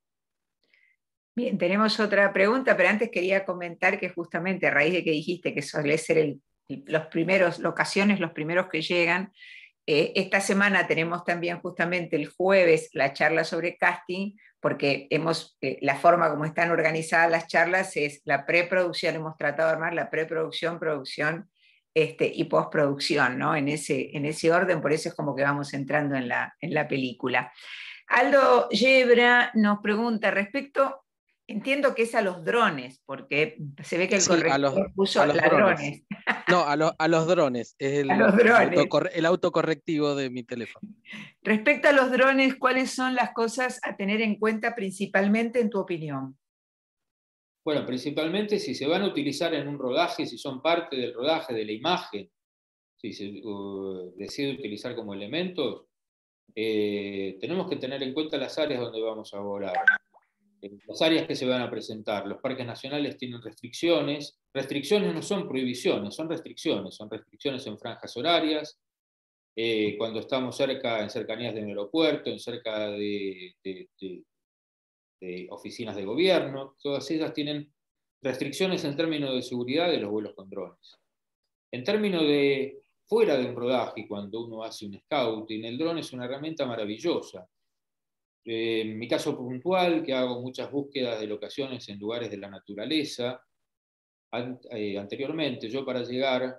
Bien, tenemos otra pregunta, pero antes quería comentar que justamente a raíz de que dijiste que suele ser el, los primeros, locaciones, los primeros que llegan, eh, esta semana tenemos también justamente el jueves la charla sobre casting, porque hemos, eh, la forma como están organizadas las charlas es la preproducción, hemos tratado de armar la preproducción, producción este, y postproducción, ¿no? En ese, en ese orden, por eso es como que vamos entrando en la, en la película. Aldo Yebra nos pregunta respecto, entiendo que es a los drones, porque se ve que el Sí, a los, corrector puso a los drones. ladrones. No, a, lo- a los drones. Es A el, los el, drones. autocorre- el autocorrectivo de mi teléfono. Respecto a los drones, ¿cuáles son las cosas a tener en cuenta principalmente en tu opinión? Bueno, principalmente si se van a utilizar en un rodaje, si son parte del rodaje, de la imagen, si se uh, decide utilizar como elementos, eh, tenemos que tener en cuenta las áreas donde vamos a volar, eh, las áreas que se van a presentar. Los parques nacionales tienen restricciones. Restricciones no son prohibiciones, son restricciones. Son restricciones en franjas horarias, eh, cuando estamos cerca, en cercanías de un aeropuerto, en cerca de, de, de, de oficinas de gobierno. Todas ellas tienen restricciones en términos de seguridad de los vuelos con drones. En términos de fuera de un rodaje, cuando uno hace un scouting, el dron es una herramienta maravillosa. Eh, en mi caso puntual, que hago muchas búsquedas de locaciones en lugares de la naturaleza, an eh, anteriormente yo para llegar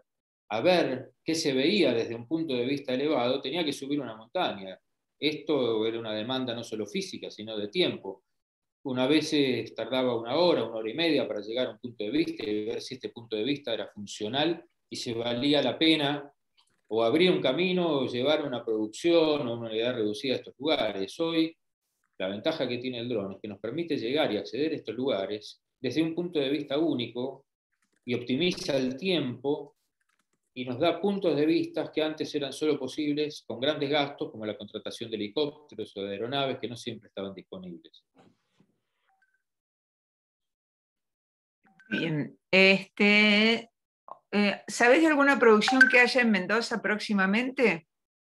a ver qué se veía desde un punto de vista elevado, tenía que subir una montaña. Esto era una demanda no solo física, sino de tiempo. Una vez tardaba una hora, una hora y media para llegar a un punto de vista y ver si este punto de vista era funcional y si valía la pena o abrir un camino o llevar una producción o una unidad reducida a estos lugares. Hoy, la ventaja que tiene el dron es que nos permite llegar y acceder a estos lugares desde un punto de vista único y optimiza el tiempo y nos da puntos de vista que antes eran solo posibles con grandes gastos, como la contratación de helicópteros o de aeronaves que no siempre estaban disponibles. Bien, este, eh, ¿sabés de alguna producción que haya en Mendoza próximamente?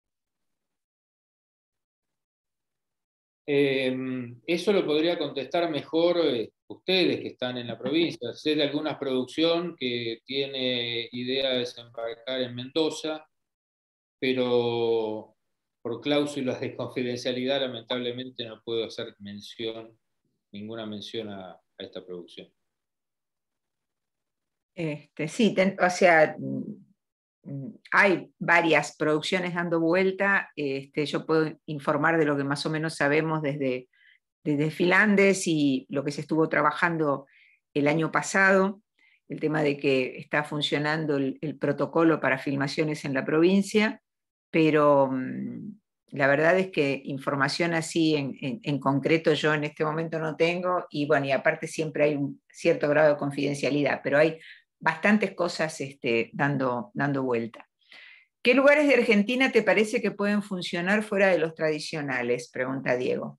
Eh, eso lo podría contestar mejor eh, ustedes que están en la provincia. Sé de alguna producción que tiene idea de desembarcar en Mendoza, pero por cláusulas de confidencialidad lamentablemente no puedo hacer mención, ninguna mención a, a esta producción. Este, sí, ten, o sea, mm, hay varias producciones dando vuelta. Este, yo puedo informar de lo que más o menos sabemos desde, desde Filandes y lo que se estuvo trabajando el año pasado, el tema de que está funcionando el, el protocolo para filmaciones en la provincia, pero mm, la verdad es que información así en, en, en concreto yo en este momento no tengo, y bueno, y aparte siempre hay un cierto grado de confidencialidad, pero hay bastantes cosas este, dando, dando vuelta. ¿Qué lugares de Argentina te parece que pueden funcionar fuera de los tradicionales? Pregunta Diego.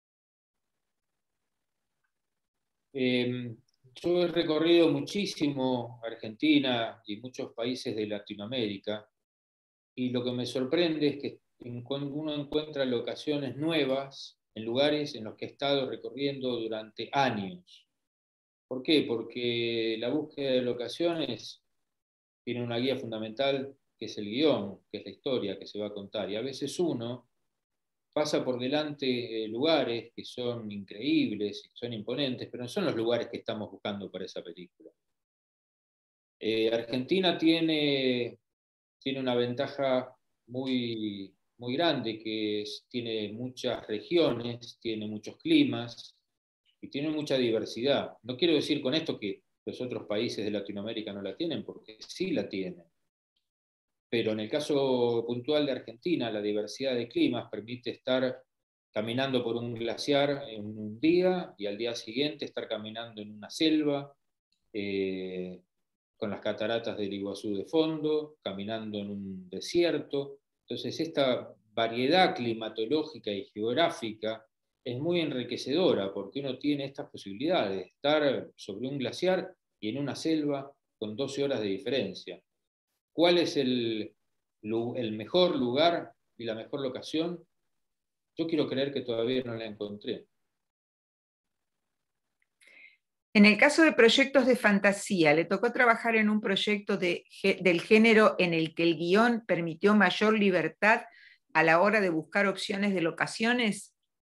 Eh, yo he recorrido muchísimo Argentina y muchos países de Latinoamérica, y lo que me sorprende es que uno encuentra locaciones nuevas en lugares en los que he estado recorriendo durante años. ¿Por qué? Porque la búsqueda de locaciones tiene una guía fundamental que es el guión, que es la historia que se va a contar, y a veces uno pasa por delante eh, lugares que son increíbles, que son imponentes, pero no son los lugares que estamos buscando para esa película. Eh, Argentina tiene, tiene una ventaja muy, muy grande, que es, tiene muchas regiones, tiene muchos climas y tiene mucha diversidad. No quiero decir con esto que los otros países de Latinoamérica no la tienen, porque sí la tienen. Pero en el caso puntual de Argentina, la diversidad de climas permite estar caminando por un glaciar en un día y al día siguiente estar caminando en una selva, eh, con las cataratas del Iguazú de fondo, caminando en un desierto. Entonces, esta variedad climatológica y geográfica es muy enriquecedora porque uno tiene estas posibilidades de estar sobre un glaciar y en una selva con doce horas de diferencia. ¿Cuál es el, el mejor lugar y la mejor locación? Yo quiero creer que todavía no la encontré. En el caso de proyectos de fantasía, ¿le tocó trabajar en un proyecto de, del género en el que el guión permitió mayor libertad a la hora de buscar opciones de locaciones?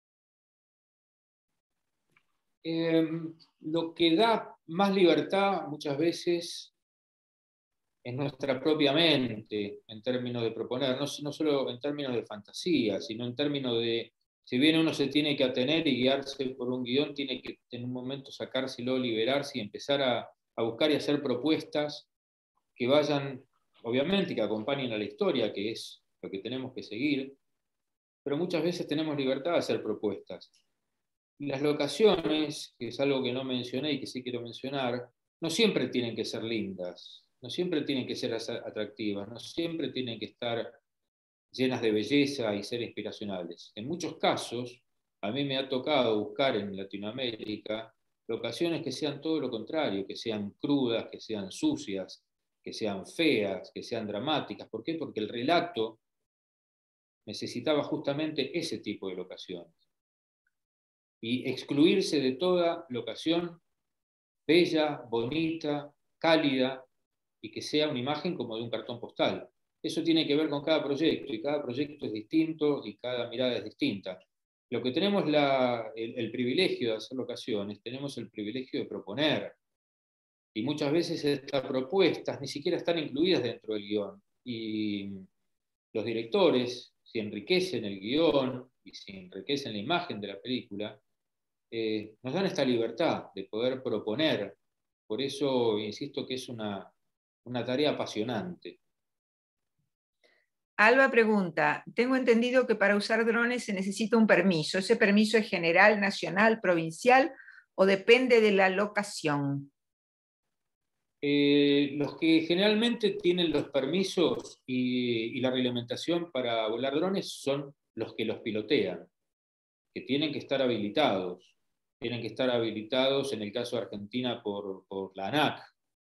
Eh, lo que da más libertad muchas veces es nuestra propia mente, en términos de proponer, no, no solo en términos de fantasía, sino en términos de, si bien uno se tiene que atener y guiarse por un guión, tiene que en un momento sacárselo, liberarse y empezar a, a buscar y hacer propuestas que vayan, obviamente, que acompañen a la historia, que es lo que tenemos que seguir, pero muchas veces tenemos libertad de hacer propuestas. Y las locaciones, que es algo que no mencioné y que sí quiero mencionar, no siempre tienen que ser lindas, no siempre tienen que ser atractivas, no siempre tienen que estar llenas de belleza y ser inspiracionales. En muchos casos, a mí me ha tocado buscar en Latinoamérica locaciones que sean todo lo contrario, que sean crudas, que sean sucias, que sean feas, que sean dramáticas. ¿Por qué? Porque el relato necesitaba justamente ese tipo de locaciones. Y excluirse de toda locación bella, bonita, cálida, y que sea una imagen como de un cartón postal. Eso tiene que ver con cada proyecto, y cada proyecto es distinto y cada mirada es distinta. Lo que tenemos la, el, el privilegio de hacer locaciones, tenemos el privilegio de proponer. Y muchas veces estas propuestas ni siquiera están incluidas dentro del guión. Y los directores, si enriquecen el guión y si enriquecen la imagen de la película, eh, nos dan esta libertad de poder proponer. Por eso insisto que es una, una tarea apasionante. Alba pregunta, tengo entendido que para usar drones se necesita un permiso. ¿Ese permiso es general, nacional, provincial o depende de la locación? Eh, los que generalmente tienen los permisos y, y la reglamentación para volar drones son los que los pilotean, que tienen que estar habilitados. Tienen que estar habilitados, en el caso de Argentina, por, por la ANAC.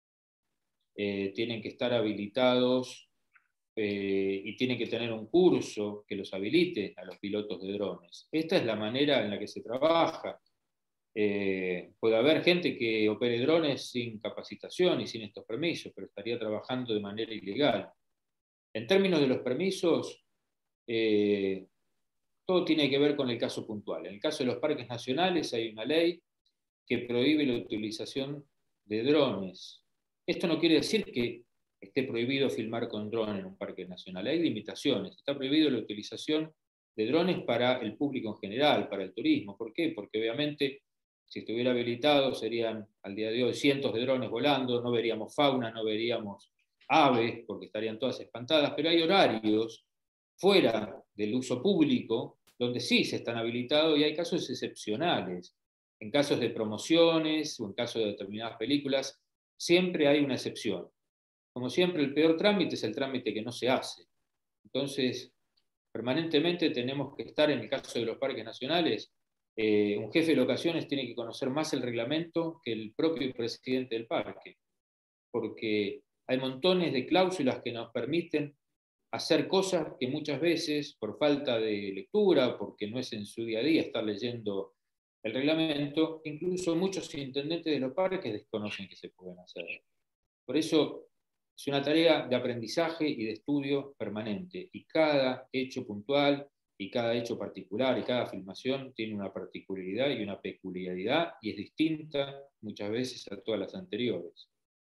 Eh, tienen que estar habilitados eh, y tienen que tener un curso que los habilite a los pilotos de drones. Esta es la manera en la que se trabaja. Eh, puede haber gente que opere drones sin capacitación y sin estos permisos, pero estaría trabajando de manera ilegal. En términos de los permisos, eh, todo tiene que ver con el caso puntual. En el caso de los parques nacionales hay una ley que prohíbe la utilización de drones. Esto no quiere decir que esté prohibido filmar con drones en un parque nacional. Hay limitaciones. Está prohibido la utilización de drones para el público en general, para el turismo. ¿Por qué? Porque obviamente si estuviera habilitado serían al día de hoy cientos de drones volando, no veríamos fauna, no veríamos aves, porque estarían todas espantadas, pero hay horarios fuera del uso público donde sí se están habilitados y hay casos excepcionales. En casos de promociones o en casos de determinadas películas, siempre hay una excepción. Como siempre, el peor trámite es el trámite que no se hace. Entonces, permanentemente tenemos que estar, en el caso de los parques nacionales, eh, un jefe de locaciones tiene que conocer más el reglamento que el propio presidente del parque, porque hay montones de cláusulas que nos permiten hacer cosas que muchas veces, por falta de lectura, porque no es en su día a día estar leyendo el reglamento, incluso muchos intendentes de los parques desconocen que se pueden hacer. Por eso es una tarea de aprendizaje y de estudio permanente, y cada hecho puntual y cada hecho particular y cada filmación tiene una particularidad y una peculiaridad y es distinta muchas veces a todas las anteriores.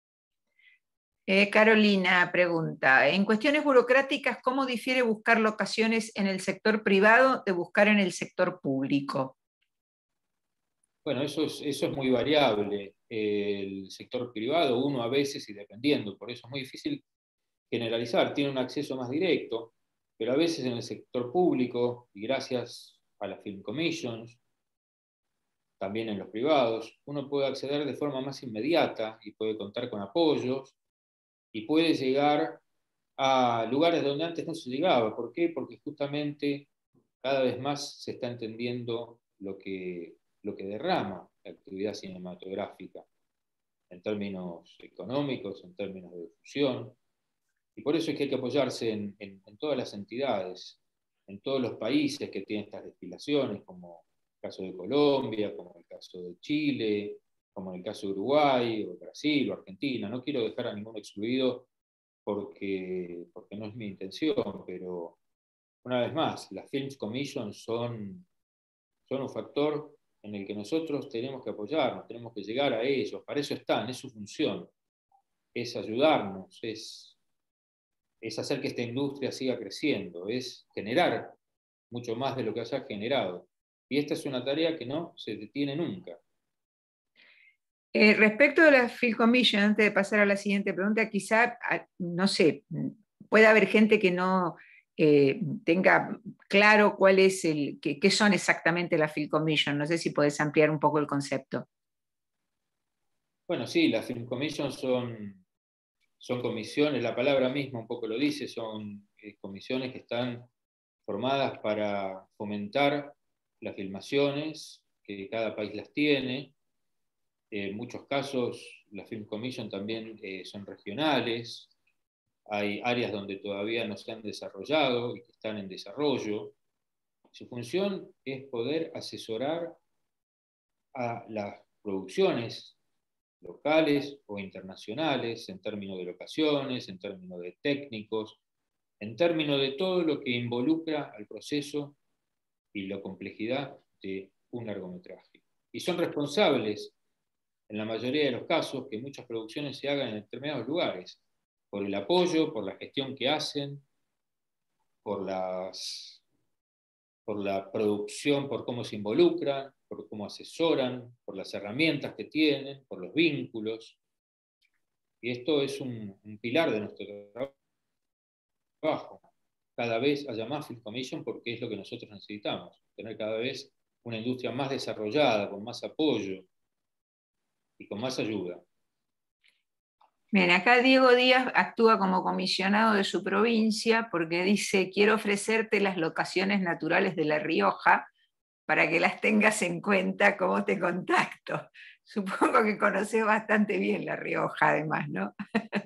Eh, Carolina pregunta, en cuestiones burocráticas, ¿cómo difiere buscar locaciones en el sector privado de buscar en el sector público? Bueno, eso es, eso es muy variable. El sector privado, uno a veces, y dependiendo, por eso es muy difícil generalizar, tiene un acceso más directo, pero a veces en el sector público, y gracias a las Film Commissions, también en los privados, uno puede acceder de forma más inmediata y puede contar con apoyos y puede llegar a lugares donde antes no se llegaba. ¿Por qué? Porque justamente cada vez más se está entendiendo lo que, lo que derrama la actividad cinematográfica en términos económicos, en términos de difusión. Y por eso es que hay que apoyarse en, en, en todas las entidades, en todos los países que tienen estas desfilaciones, como el caso de Colombia, como el caso de Chile, como el caso de Uruguay, o Brasil, o Argentina. No quiero dejar a ninguno excluido porque, porque no es mi intención, pero una vez más, las Film Commissions son, son un factor en el que nosotros tenemos que apoyarnos, tenemos que llegar a ellos, para eso están, es su función, es ayudarnos, es, es hacer que esta industria siga creciendo, es generar mucho más de lo que haya generado. Y esta es una tarea que no se detiene nunca. Eh, respecto de la Film Commission, antes de pasar a la siguiente pregunta, quizá, no sé, puede haber gente que no eh, tenga claro cuál es el, qué, qué son exactamente las Film Commission. No sé si podés ampliar un poco el concepto. Bueno, sí, las Film Commissions son, son comisiones, la palabra misma un poco lo dice, son eh, comisiones que están formadas para fomentar las filmaciones, que cada país las tiene. En muchos casos, las Film Commission también eh, son regionales. Hay áreas donde todavía no se han desarrollado y que están en desarrollo. Su función es poder asesorar a las producciones locales o internacionales en términos de locaciones, en términos de técnicos, en términos de todo lo que involucra al proceso y la complejidad de un largometraje. Y son responsables en la mayoría de los casos, que muchas producciones se hagan en determinados lugares, por el apoyo, por la gestión que hacen, por, las, por la producción, por cómo se involucran, por cómo asesoran, por las herramientas que tienen, por los vínculos. Y esto es un, un pilar de nuestro trabajo. Cada vez haya más Film Commission porque es lo que nosotros necesitamos, tener cada vez una industria más desarrollada, con más apoyo y con más ayuda. Bien, acá Diego Díaz actúa como comisionado de su provincia porque dice, quiero ofrecerte las locaciones naturales de La Rioja para que las tengas en cuenta, cómo te contacto. Supongo que conoces bastante bien La Rioja, además, ¿no?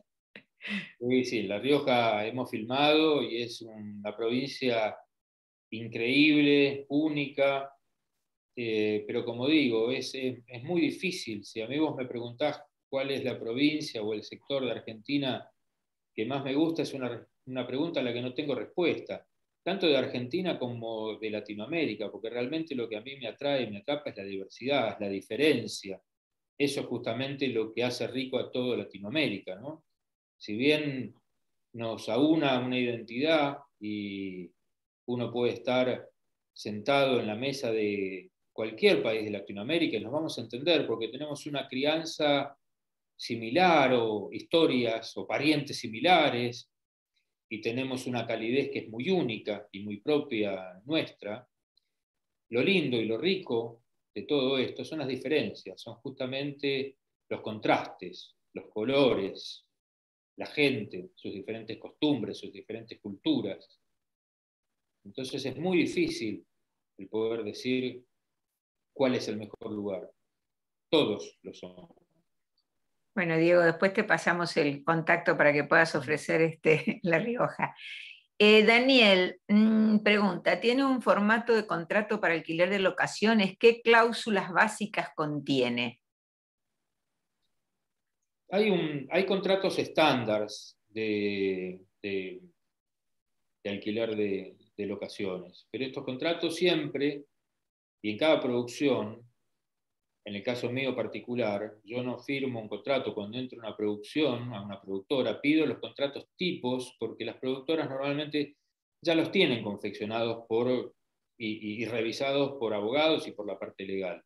Sí, sí, La Rioja hemos filmado y es una provincia increíble, única, eh, pero como digo, es, es, es muy difícil. Si a mí vos me preguntás cuál es la provincia o el sector de Argentina que más me gusta, es una, una pregunta a la que no tengo respuesta, tanto de Argentina como de Latinoamérica, porque realmente lo que a mí me atrae, me atrapa es la diversidad, es la diferencia. Eso es justamente lo que hace rico a toda Latinoamérica, ¿no? Si bien nos aúna una identidad y uno puede estar sentado en la mesa de cualquier país de Latinoamérica y nos vamos a entender porque tenemos una crianza similar o historias o parientes similares y tenemos una calidez que es muy única y muy propia nuestra. Lo lindo y lo rico de todo esto son las diferencias, son justamente los contrastes, los colores, la gente, sus diferentes costumbres, sus diferentes culturas. Entonces es muy difícil el poder decir cuál es el mejor lugar. Todos lo son. Bueno, Diego, después te pasamos el contacto para que puedas ofrecer este, La Rioja. Eh, Daniel, mmm, pregunta, ¿tiene un formato de contrato para alquiler de locaciones? ¿Qué cláusulas básicas contiene? Hay, un, hay contratos estándares de, de, de alquiler de, de locaciones, pero estos contratos siempre, y en cada producción, en el caso mío particular, yo no firmo un contrato cuando entro a una producción, a una productora, pido los contratos tipos, porque las productoras normalmente ya los tienen confeccionados por, y, y, y revisados por abogados y por la parte legal.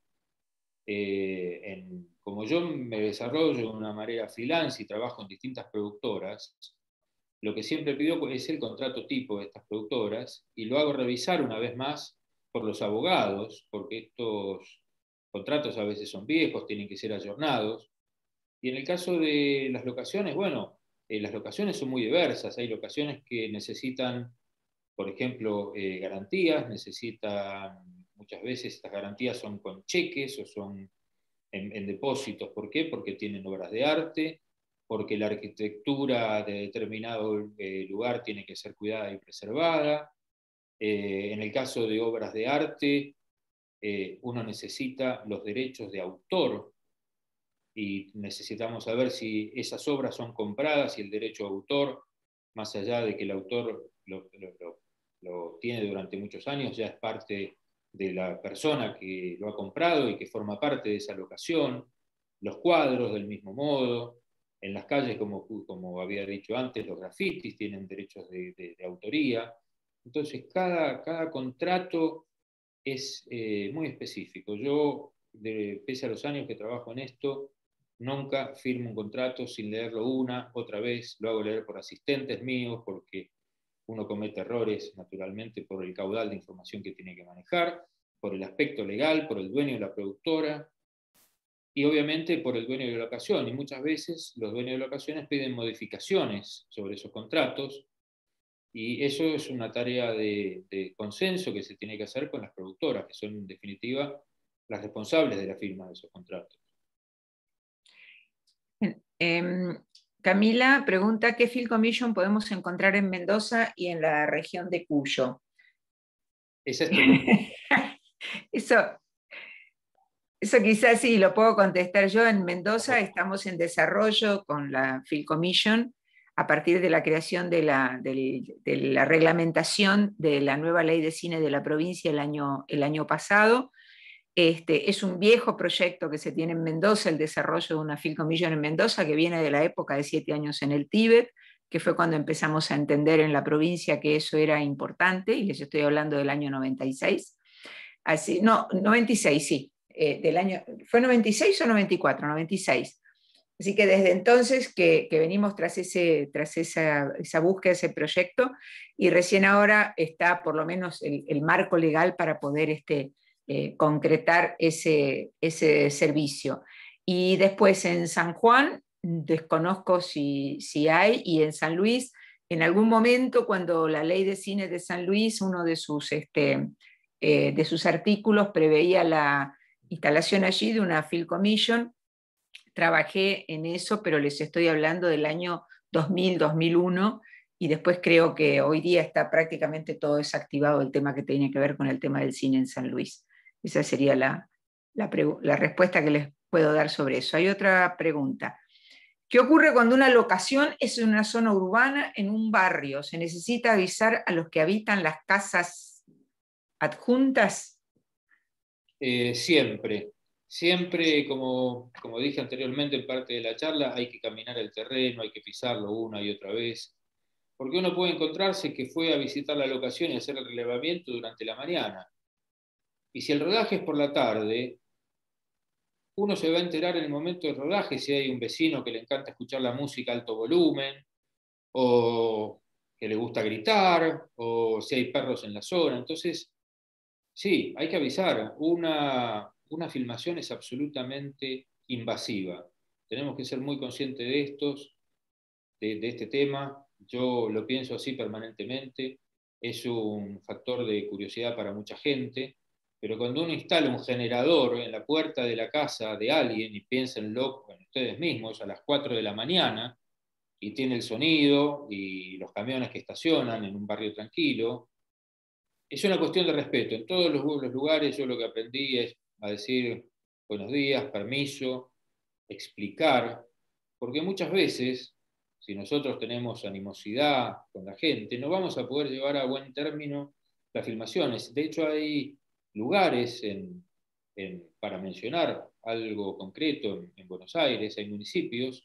Eh, en, como yo me desarrollo de una manera freelance y trabajo en distintas productoras, lo que siempre pido es el contrato tipo de estas productoras y lo hago revisar una vez más por los abogados, porque estos contratos a veces son viejos, tienen que ser ayornados. Y en el caso de las locaciones, bueno, eh, las locaciones son muy diversas. Hay locaciones que necesitan, por ejemplo, eh, garantías, necesitan, muchas veces estas garantías son con cheques o son en, en depósitos. ¿Por qué? Porque tienen obras de arte, porque la arquitectura de determinado eh, lugar tiene que ser cuidada y preservada. Eh, en el caso de obras de arte, eh, uno necesita los derechos de autor y necesitamos saber si esas obras son compradas y el derecho de autor, más allá de que el autor lo, lo, lo, lo tiene durante muchos años, ya es parte de la persona que lo ha comprado y que forma parte de esa locación. Los cuadros del mismo modo. En las calles, como, como había dicho antes, los grafitis tienen derechos de, de, de autoría. Entonces, cada, cada contrato es eh, muy específico. Yo, de, pese a los años que trabajo en esto, nunca firmo un contrato sin leerlo una, otra vez, lo hago leer por asistentes míos, porque uno comete errores, naturalmente, por el caudal de información que tiene que manejar, por el aspecto legal, por el dueño de la productora, y obviamente por el dueño de la locación. Y muchas veces los dueños de locaciones piden modificaciones sobre esos contratos, y eso es una tarea de, de consenso que se tiene que hacer con las productoras, que son en definitiva las responsables de la firma de esos contratos. Eh, Camila pregunta, ¿qué Film Commission podemos encontrar en Mendoza y en la región de Cuyo? Esa es tu... Eso, eso quizás sí lo puedo contestar yo. En Mendoza estamos en desarrollo con la Film Commission a partir de la creación de la, de, de la reglamentación de la nueva ley de cine de la provincia el año, el año pasado. Este, es un viejo proyecto que se tiene en Mendoza, el desarrollo de una Field Commission en Mendoza, que viene de la época de siete años en el Tíbet, que fue cuando empezamos a entender en la provincia que eso era importante, y les estoy hablando del año noventa y seis. Así, no, noventa y seis, sí. Eh, del año, ¿fue noventa y seis o noventa y cuatro? noventa y seis. Así que desde entonces que, que venimos tras, ese, tras esa, esa búsqueda, ese proyecto, y recién ahora está por lo menos el, el marco legal para poder este, eh, concretar ese, ese servicio. Y después en San Juan, desconozco si, si hay, y en San Luis, en algún momento cuando la ley de cine de San Luis, uno de sus, este, eh, de sus artículos preveía la instalación allí de una Field Commission. Trabajé en eso, pero les estoy hablando del año dos mil, dos mil uno, y después creo que hoy día está prácticamente todo desactivado el tema que tiene que ver con el tema del cine en San Luis. Esa sería la, la, la respuesta que les puedo dar sobre eso. Hay otra pregunta. ¿Qué ocurre cuando una locación es en una zona urbana, en un barrio? ¿Se necesita avisar a los que habitan las casas adjuntas? Eh, siempre. Siempre, como, como dije anteriormente en parte de la charla, hay que caminar el terreno, hay que pisarlo una y otra vez, porque uno puede encontrarse que fue a visitar la locación y hacer el relevamiento durante la mañana. Y si el rodaje es por la tarde, uno se va a enterar en el momento del rodaje si hay un vecino que le encanta escuchar la música a alto volumen, o que le gusta gritar, o si hay perros en la zona. Entonces, sí, hay que avisar. Una, una filmación es absolutamente invasiva. Tenemos que ser muy conscientes de, estos, de, de este tema. Yo lo pienso así permanentemente. Es un factor de curiosidad para mucha gente, pero cuando uno instala un generador en la puerta de la casa de alguien, y piénsenlo en ustedes mismos, a las cuatro de la mañana, y tiene el sonido y los camiones que estacionan en un barrio tranquilo, es una cuestión de respeto. En todos los, los lugares yo lo que aprendí es a decir buenos días, permiso, explicar, porque muchas veces, si nosotros tenemos animosidad con la gente, no vamos a poder llevar a buen término las filmaciones. De hecho, hay lugares, en, en, para mencionar algo concreto, en, en Buenos Aires, hay municipios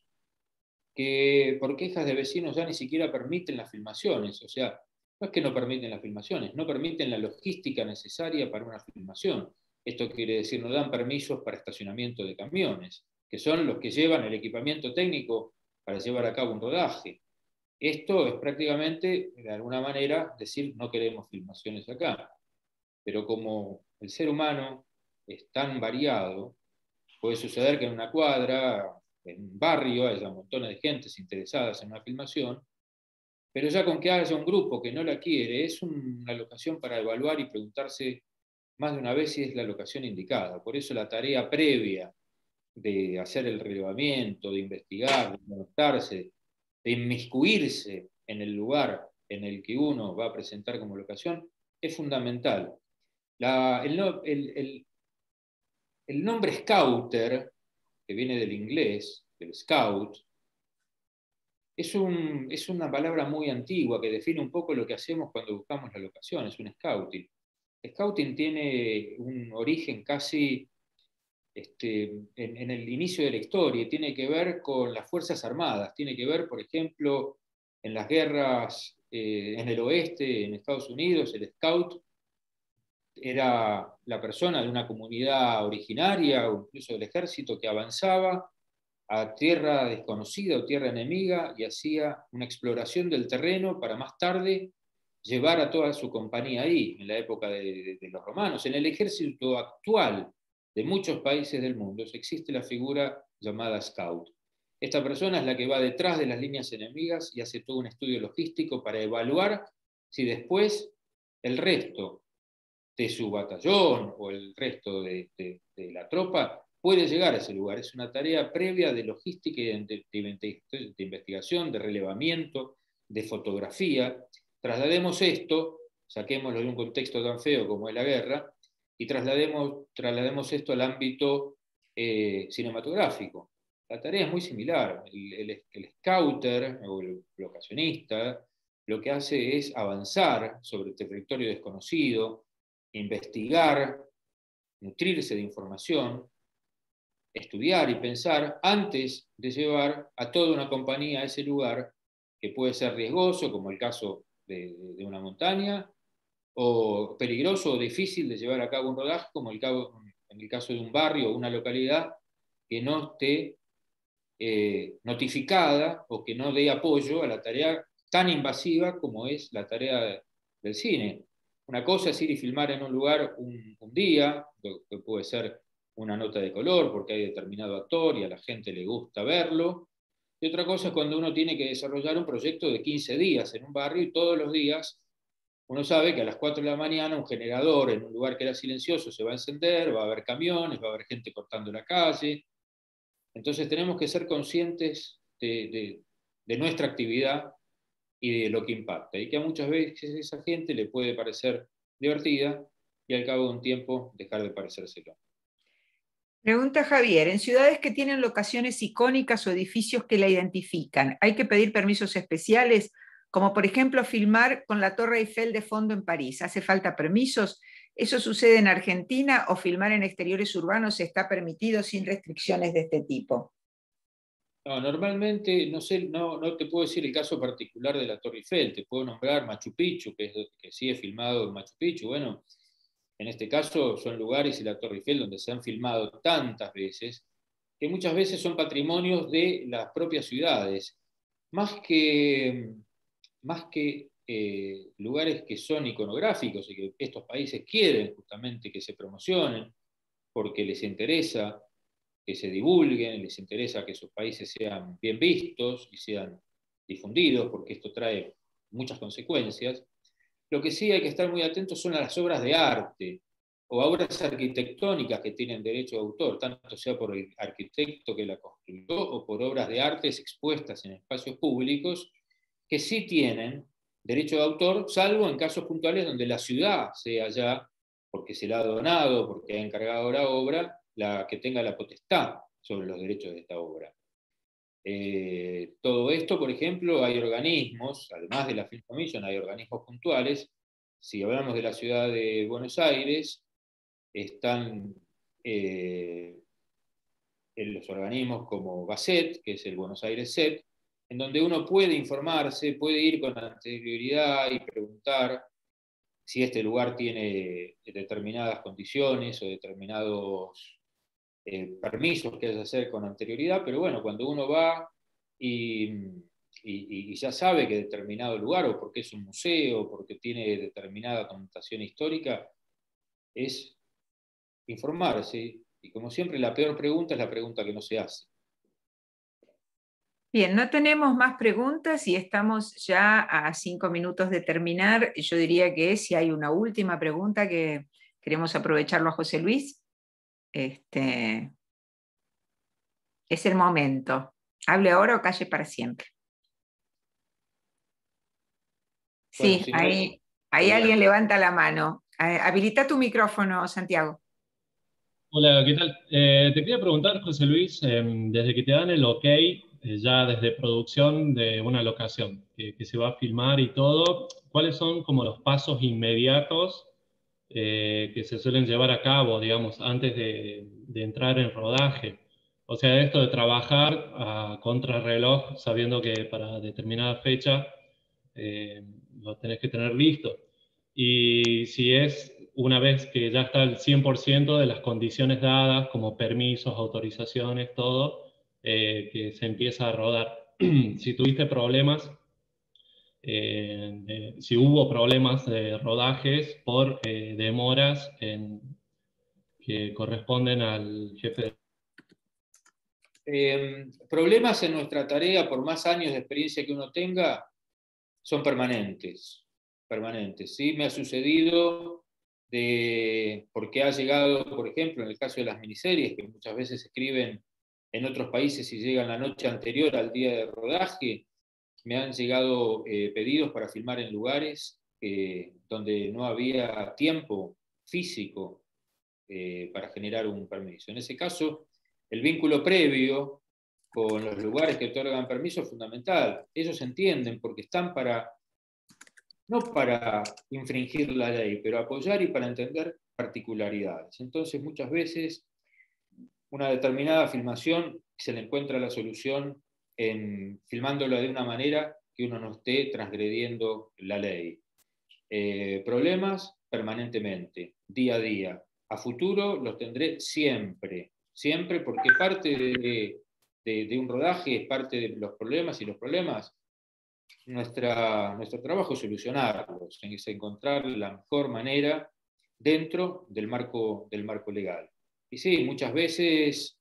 que por quejas de vecinos ya ni siquiera permiten las filmaciones. O sea, no es que no permiten las filmaciones, no permiten la logística necesaria para una filmación. Esto quiere decir, no dan permisos para estacionamiento de camiones, que son los que llevan el equipamiento técnico para llevar a cabo un rodaje. Esto es prácticamente, de alguna manera, decir no queremos filmaciones acá. Pero como el ser humano es tan variado, puede suceder que en una cuadra, en un barrio, haya montones de gentes interesadas en una filmación, pero ya con que haya un grupo que no la quiere, es una locación para evaluar y preguntarse más de una vez si es la locación indicada. Por eso la tarea previa de hacer el relevamiento, de investigar, de conectarse, de inmiscuirse en el lugar en el que uno va a presentar como locación, es fundamental. La, el, el, el, el nombre scouter, que viene del inglés, del scout, es, un, es una palabra muy antigua que define un poco lo que hacemos cuando buscamos la locación, es un scouting. Scouting tiene un origen casi este, en, en el inicio de la historia, y tiene que ver con las Fuerzas Armadas, tiene que ver, por ejemplo, en las guerras eh, en el oeste, en Estados Unidos, el scout era la persona de una comunidad originaria o incluso del ejército que avanzaba a tierra desconocida o tierra enemiga y hacía una exploración del terreno para más tarde llevar a toda su compañía ahí, en la época de, de, de los romanos. En el ejército actual de muchos países del mundo existe la figura llamada scout. Esta persona es la que va detrás de las líneas enemigas y hace todo un estudio logístico para evaluar si después el resto de su batallón o el resto de, de, de la tropa puede llegar a ese lugar. Es una tarea previa de logística y de, de, de investigación, de relevamiento, de fotografía. Traslademos esto, saquémoslo de un contexto tan feo como es la guerra, y traslademos, traslademos esto al ámbito eh, cinematográfico. La tarea es muy similar. El, el, el scouter o el locacionista lo que hace es avanzar sobre el territorio desconocido, investigar nutrirse de información, estudiar y pensar antes de llevar a toda una compañía a ese lugar que puede ser riesgoso, como el caso de, de una montaña, o peligroso o difícil de llevar a cabo un rodaje, como el cabo, en el caso de un barrio o una localidad que no esté eh, notificada o que no dé apoyo a la tarea tan invasiva como es la tarea del cine. Una cosa es ir y filmar en un lugar un, un día, que puede ser una nota de color porque hay determinado actor y a la gente le gusta verlo, y otra cosa es cuando uno tiene que desarrollar un proyecto de quince días en un barrio y todos los días uno sabe que a las cuatro de la mañana un generador en un lugar que era silencioso se va a encender, va a haber camiones, va a haber gente cortando la calle. Entonces tenemos que ser conscientes de, de, de nuestra actividad y de lo que impacta, y que a muchas veces esa gente le puede parecer divertida y al cabo de un tiempo dejar de parecérselo. Pregunta Javier, en ciudades que tienen locaciones icónicas o edificios que la identifican, ¿hay que pedir permisos especiales? Como por ejemplo filmar con la Torre Eiffel de fondo en París. ¿Hace falta permisos? ¿Eso sucede en Argentina o filmar en exteriores urbanos está permitido sin restricciones de este tipo? No, normalmente, no sé, no, no te puedo decir el caso particular de la Torre Eiffel, te puedo nombrar Machu Picchu, que, es, que sí he filmado en Machu Picchu. Bueno, en este caso son lugares y la Torre Eiffel donde se han filmado tantas veces, que muchas veces son patrimonios de las propias ciudades, más que, más que eh, lugares que son iconográficos y que estos países quieren justamente que se promocionen, porque les interesa que se divulguen, les interesa que sus países sean bien vistos y sean difundidos, porque esto trae muchas consecuencias. Lo que sí hay que estar muy atentos son a las obras de arte o a obras arquitectónicas que tienen derecho de autor, tanto sea por el arquitecto que la construyó o por obras de arte expuestas en espacios públicos que sí tienen derecho de autor, salvo en casos puntuales donde la ciudad sea ya, porque se la ha donado, porque ha encargado la obra, la que tenga la potestad sobre los derechos de esta obra. Eh, todo esto, por ejemplo, hay organismos, además de la Film Commission, hay organismos puntuales. Si hablamos de la ciudad de Buenos Aires, están eh, en los organismos como BASET, que es el Buenos Aires S E T, en donde uno puede informarse, puede ir con anterioridad y preguntar si este lugar tiene determinadas condiciones o determinados Eh, permisos que hay que hacer con anterioridad, pero bueno, cuando uno va y, y, y ya sabe que determinado lugar, o porque es un museo, porque tiene determinada connotación histórica, es informarse. Y como siempre, la peor pregunta es la pregunta que no se hace. Bien, no tenemos más preguntas y estamos ya a cinco minutos de terminar. Yo diría que si hay una última pregunta que queremos aprovecharlo a José Luis, este, es el momento. Hable ahora o calle para siempre. Sí, Bueno, si no, ahí, ahí alguien levanta la mano. Eh, habilita tu micrófono, Santiago. Hola, ¿qué tal? Eh, te quería preguntar, José Luis, eh, desde que te dan el ok, eh, ya desde producción de una locación que, que se va a filmar y todo, ¿cuáles son como los pasos inmediatos eh, que se suelen llevar a cabo, digamos, antes de, de entrar en rodaje? O sea, esto de trabajar a contrarreloj, sabiendo que para determinada fecha eh, lo tenés que tener listo. Y si es una vez que ya está el cien por ciento de las condiciones dadas, como permisos, autorizaciones, todo, eh, que se empieza a rodar. Si tuviste problemas, eh, de, si hubo problemas de rodajes por eh, demoras en, que corresponden al jefe de... Eh, problemas en nuestra tarea, por más años de experiencia que uno tenga, son permanentes. Permanentes. Sí, me ha sucedido de, porque ha llegado, por ejemplo, en el caso de las miniseries, que muchas veces se escriben en otros países y llegan la noche anterior al día de rodaje, me han llegado eh, pedidos para filmar en lugares eh, donde no había tiempo físico eh, para generar un permiso. En ese caso, el vínculo previo con los lugares que otorgan permiso es fundamental. Ellos entienden porque están para, no para infringir la ley, pero apoyar y para entender particularidades. Entonces, muchas veces, una determinada filmación se le encuentra la solución en filmándola de una manera que uno no esté transgrediendo la ley. Eh, problemas permanentemente, día a día. A futuro los tendré siempre, siempre, porque parte de, de, de un rodaje es parte de los problemas, y los problemas, nuestra, nuestro trabajo es solucionarlos, es encontrar la mejor manera dentro del marco, del marco legal. Y sí, muchas veces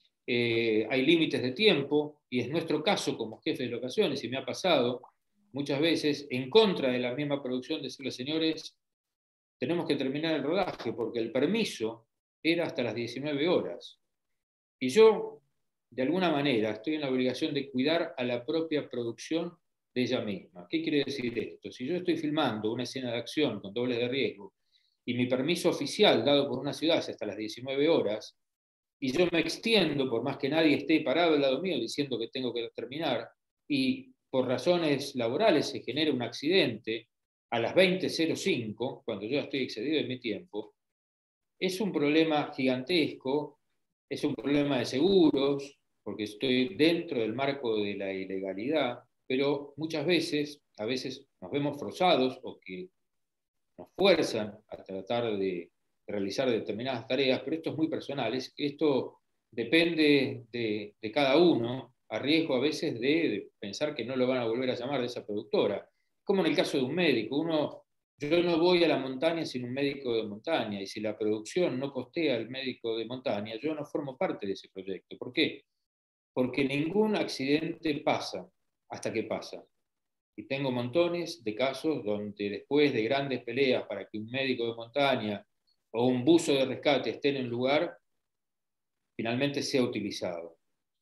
eh, hay límites de tiempo, y es nuestro caso como jefe de locaciones, y me ha pasado muchas veces, en contra de la misma producción, decirle, señores, tenemos que terminar el rodaje, porque el permiso era hasta las diecinueve horas. Y yo, de alguna manera, estoy en la obligación de cuidar a la propia producción de ella misma. ¿Qué quiere decir esto? Si yo estoy filmando una escena de acción con dobles de riesgo, y mi permiso oficial dado por una ciudad es hasta las diecinueve horas, y yo me extiendo, por más que nadie esté parado al lado mío diciendo que tengo que terminar, y por razones laborales se genera un accidente a las veinte cero cinco, cuando yo estoy excedido en mi tiempo, es un problema gigantesco, es un problema de seguros, porque estoy dentro del marco de la ilegalidad, pero muchas veces, a veces nos vemos forzados o que nos fuerzan a tratar de realizar determinadas tareas, pero esto es muy personal, es, esto depende de, de cada uno, a riesgo a veces de, de pensar que no lo van a volver a llamar de esa productora. Como en el caso de un médico, uno, yo no voy a la montaña sin un médico de montaña, y si la producción no costea al médico de montaña, yo no formo parte de ese proyecto. ¿Por qué? Porque ningún accidente pasa hasta que pasa. Y tengo montones de casos donde después de grandes peleas para que un médico de montaña o un buzo de rescate esté en el lugar, finalmente sea utilizado.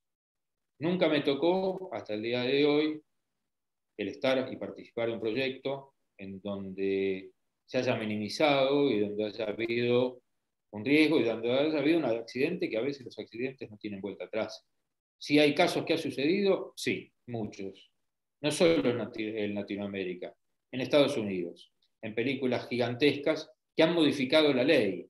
Nunca me tocó, hasta el día de hoy, el estar y participar en un proyecto en donde se haya minimizado y donde haya habido un riesgo y donde haya habido un accidente, que a veces los accidentes no tienen vuelta atrás. ¿Sí hay casos que ha sucedido? Sí, muchos. No solo en Latinoamérica, en Estados Unidos, en películas gigantescas que han modificado la ley.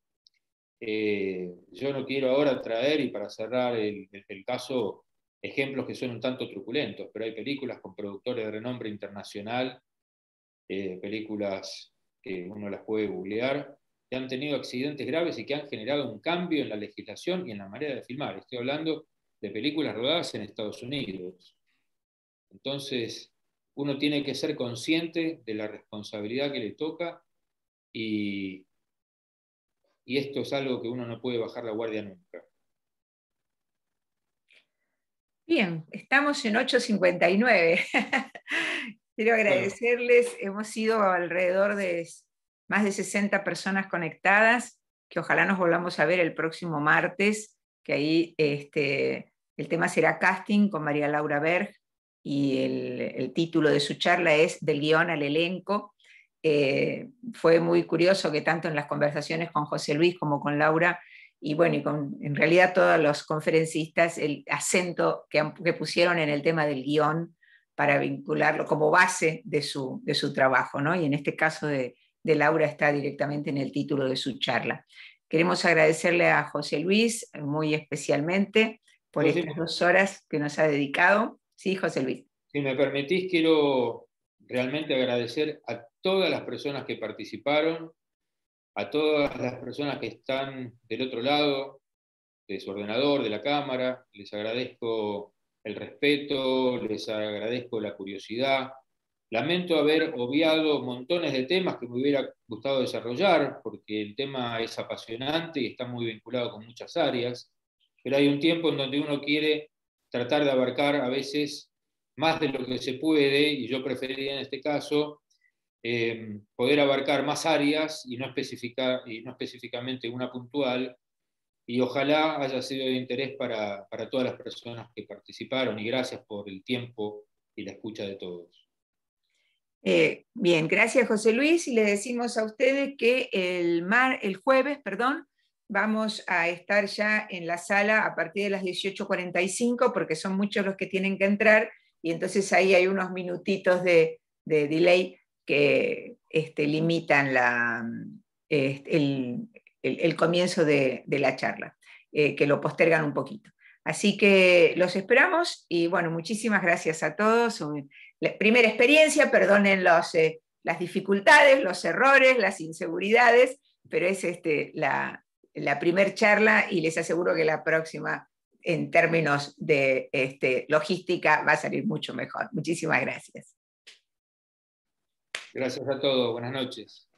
Eh, yo no quiero ahora traer, y para cerrar el, el, el caso, ejemplos que son un tanto truculentos, pero hay películas con productores de renombre internacional, eh, películas que uno las puede googlear, que han tenido accidentes graves y que han generado un cambio en la legislación y en la manera de filmar. Estoy hablando de películas rodadas en Estados Unidos. Entonces, uno tiene que ser consciente de la responsabilidad que le toca, y, y esto es algo que uno no puede bajar la guardia nunca. Bien, estamos en ocho cincuenta y nueve. Quiero agradecerles, bueno, hemos sido alrededor de más de sesenta personas conectadas, que ojalá nos volvamos a ver el próximo martes, que ahí este, el tema será casting con María Laura Berg, y el, el título de su charla es Del guión al elenco. Eh, fue muy curioso que tanto en las conversaciones con José Luis como con Laura, y bueno, y con en realidad todos los conferencistas, el acento que, que pusieron en el tema del guión para vincularlo como base de su, de su trabajo, ¿no? Y en este caso de, de Laura está directamente en el título de su charla. Queremos agradecerle a José Luis muy especialmente por José, estas dos horas que nos ha dedicado. Sí, José Luis. Si me permitís, quiero realmente agradecer a todas las personas que participaron, a todas las personas que están del otro lado de su ordenador, de la cámara. Les agradezco el respeto, les agradezco la curiosidad. Lamento haber obviado montones de temas que me hubiera gustado desarrollar, porque el tema es apasionante y está muy vinculado con muchas áreas, pero hay un tiempo en donde uno quiere tratar de abarcar a veces más de lo que se puede, y yo preferiría en este caso eh, poder abarcar más áreas y no, especificar, y no específicamente una puntual, y ojalá haya sido de interés para, para todas las personas que participaron, y gracias por el tiempo y la escucha de todos. Eh, bien, gracias José Luis, y le decimos a ustedes que el, mar, el jueves, perdón, vamos a estar ya en la sala a partir de las dieciocho cuarenta y cinco, porque son muchos los que tienen que entrar, y entonces ahí hay unos minutitos de, de delay que este, limitan la, este, el, el, el comienzo de, de la charla, eh, que lo postergan un poquito. Así que los esperamos y bueno, muchísimas gracias a todos. La primera experiencia, perdonen los, eh, las dificultades, los errores, las inseguridades, pero es este, la, la primer charla y les aseguro que la próxima, en términos de este, logística, va a salir mucho mejor. Muchísimas gracias. Gracias a todos. Buenas noches.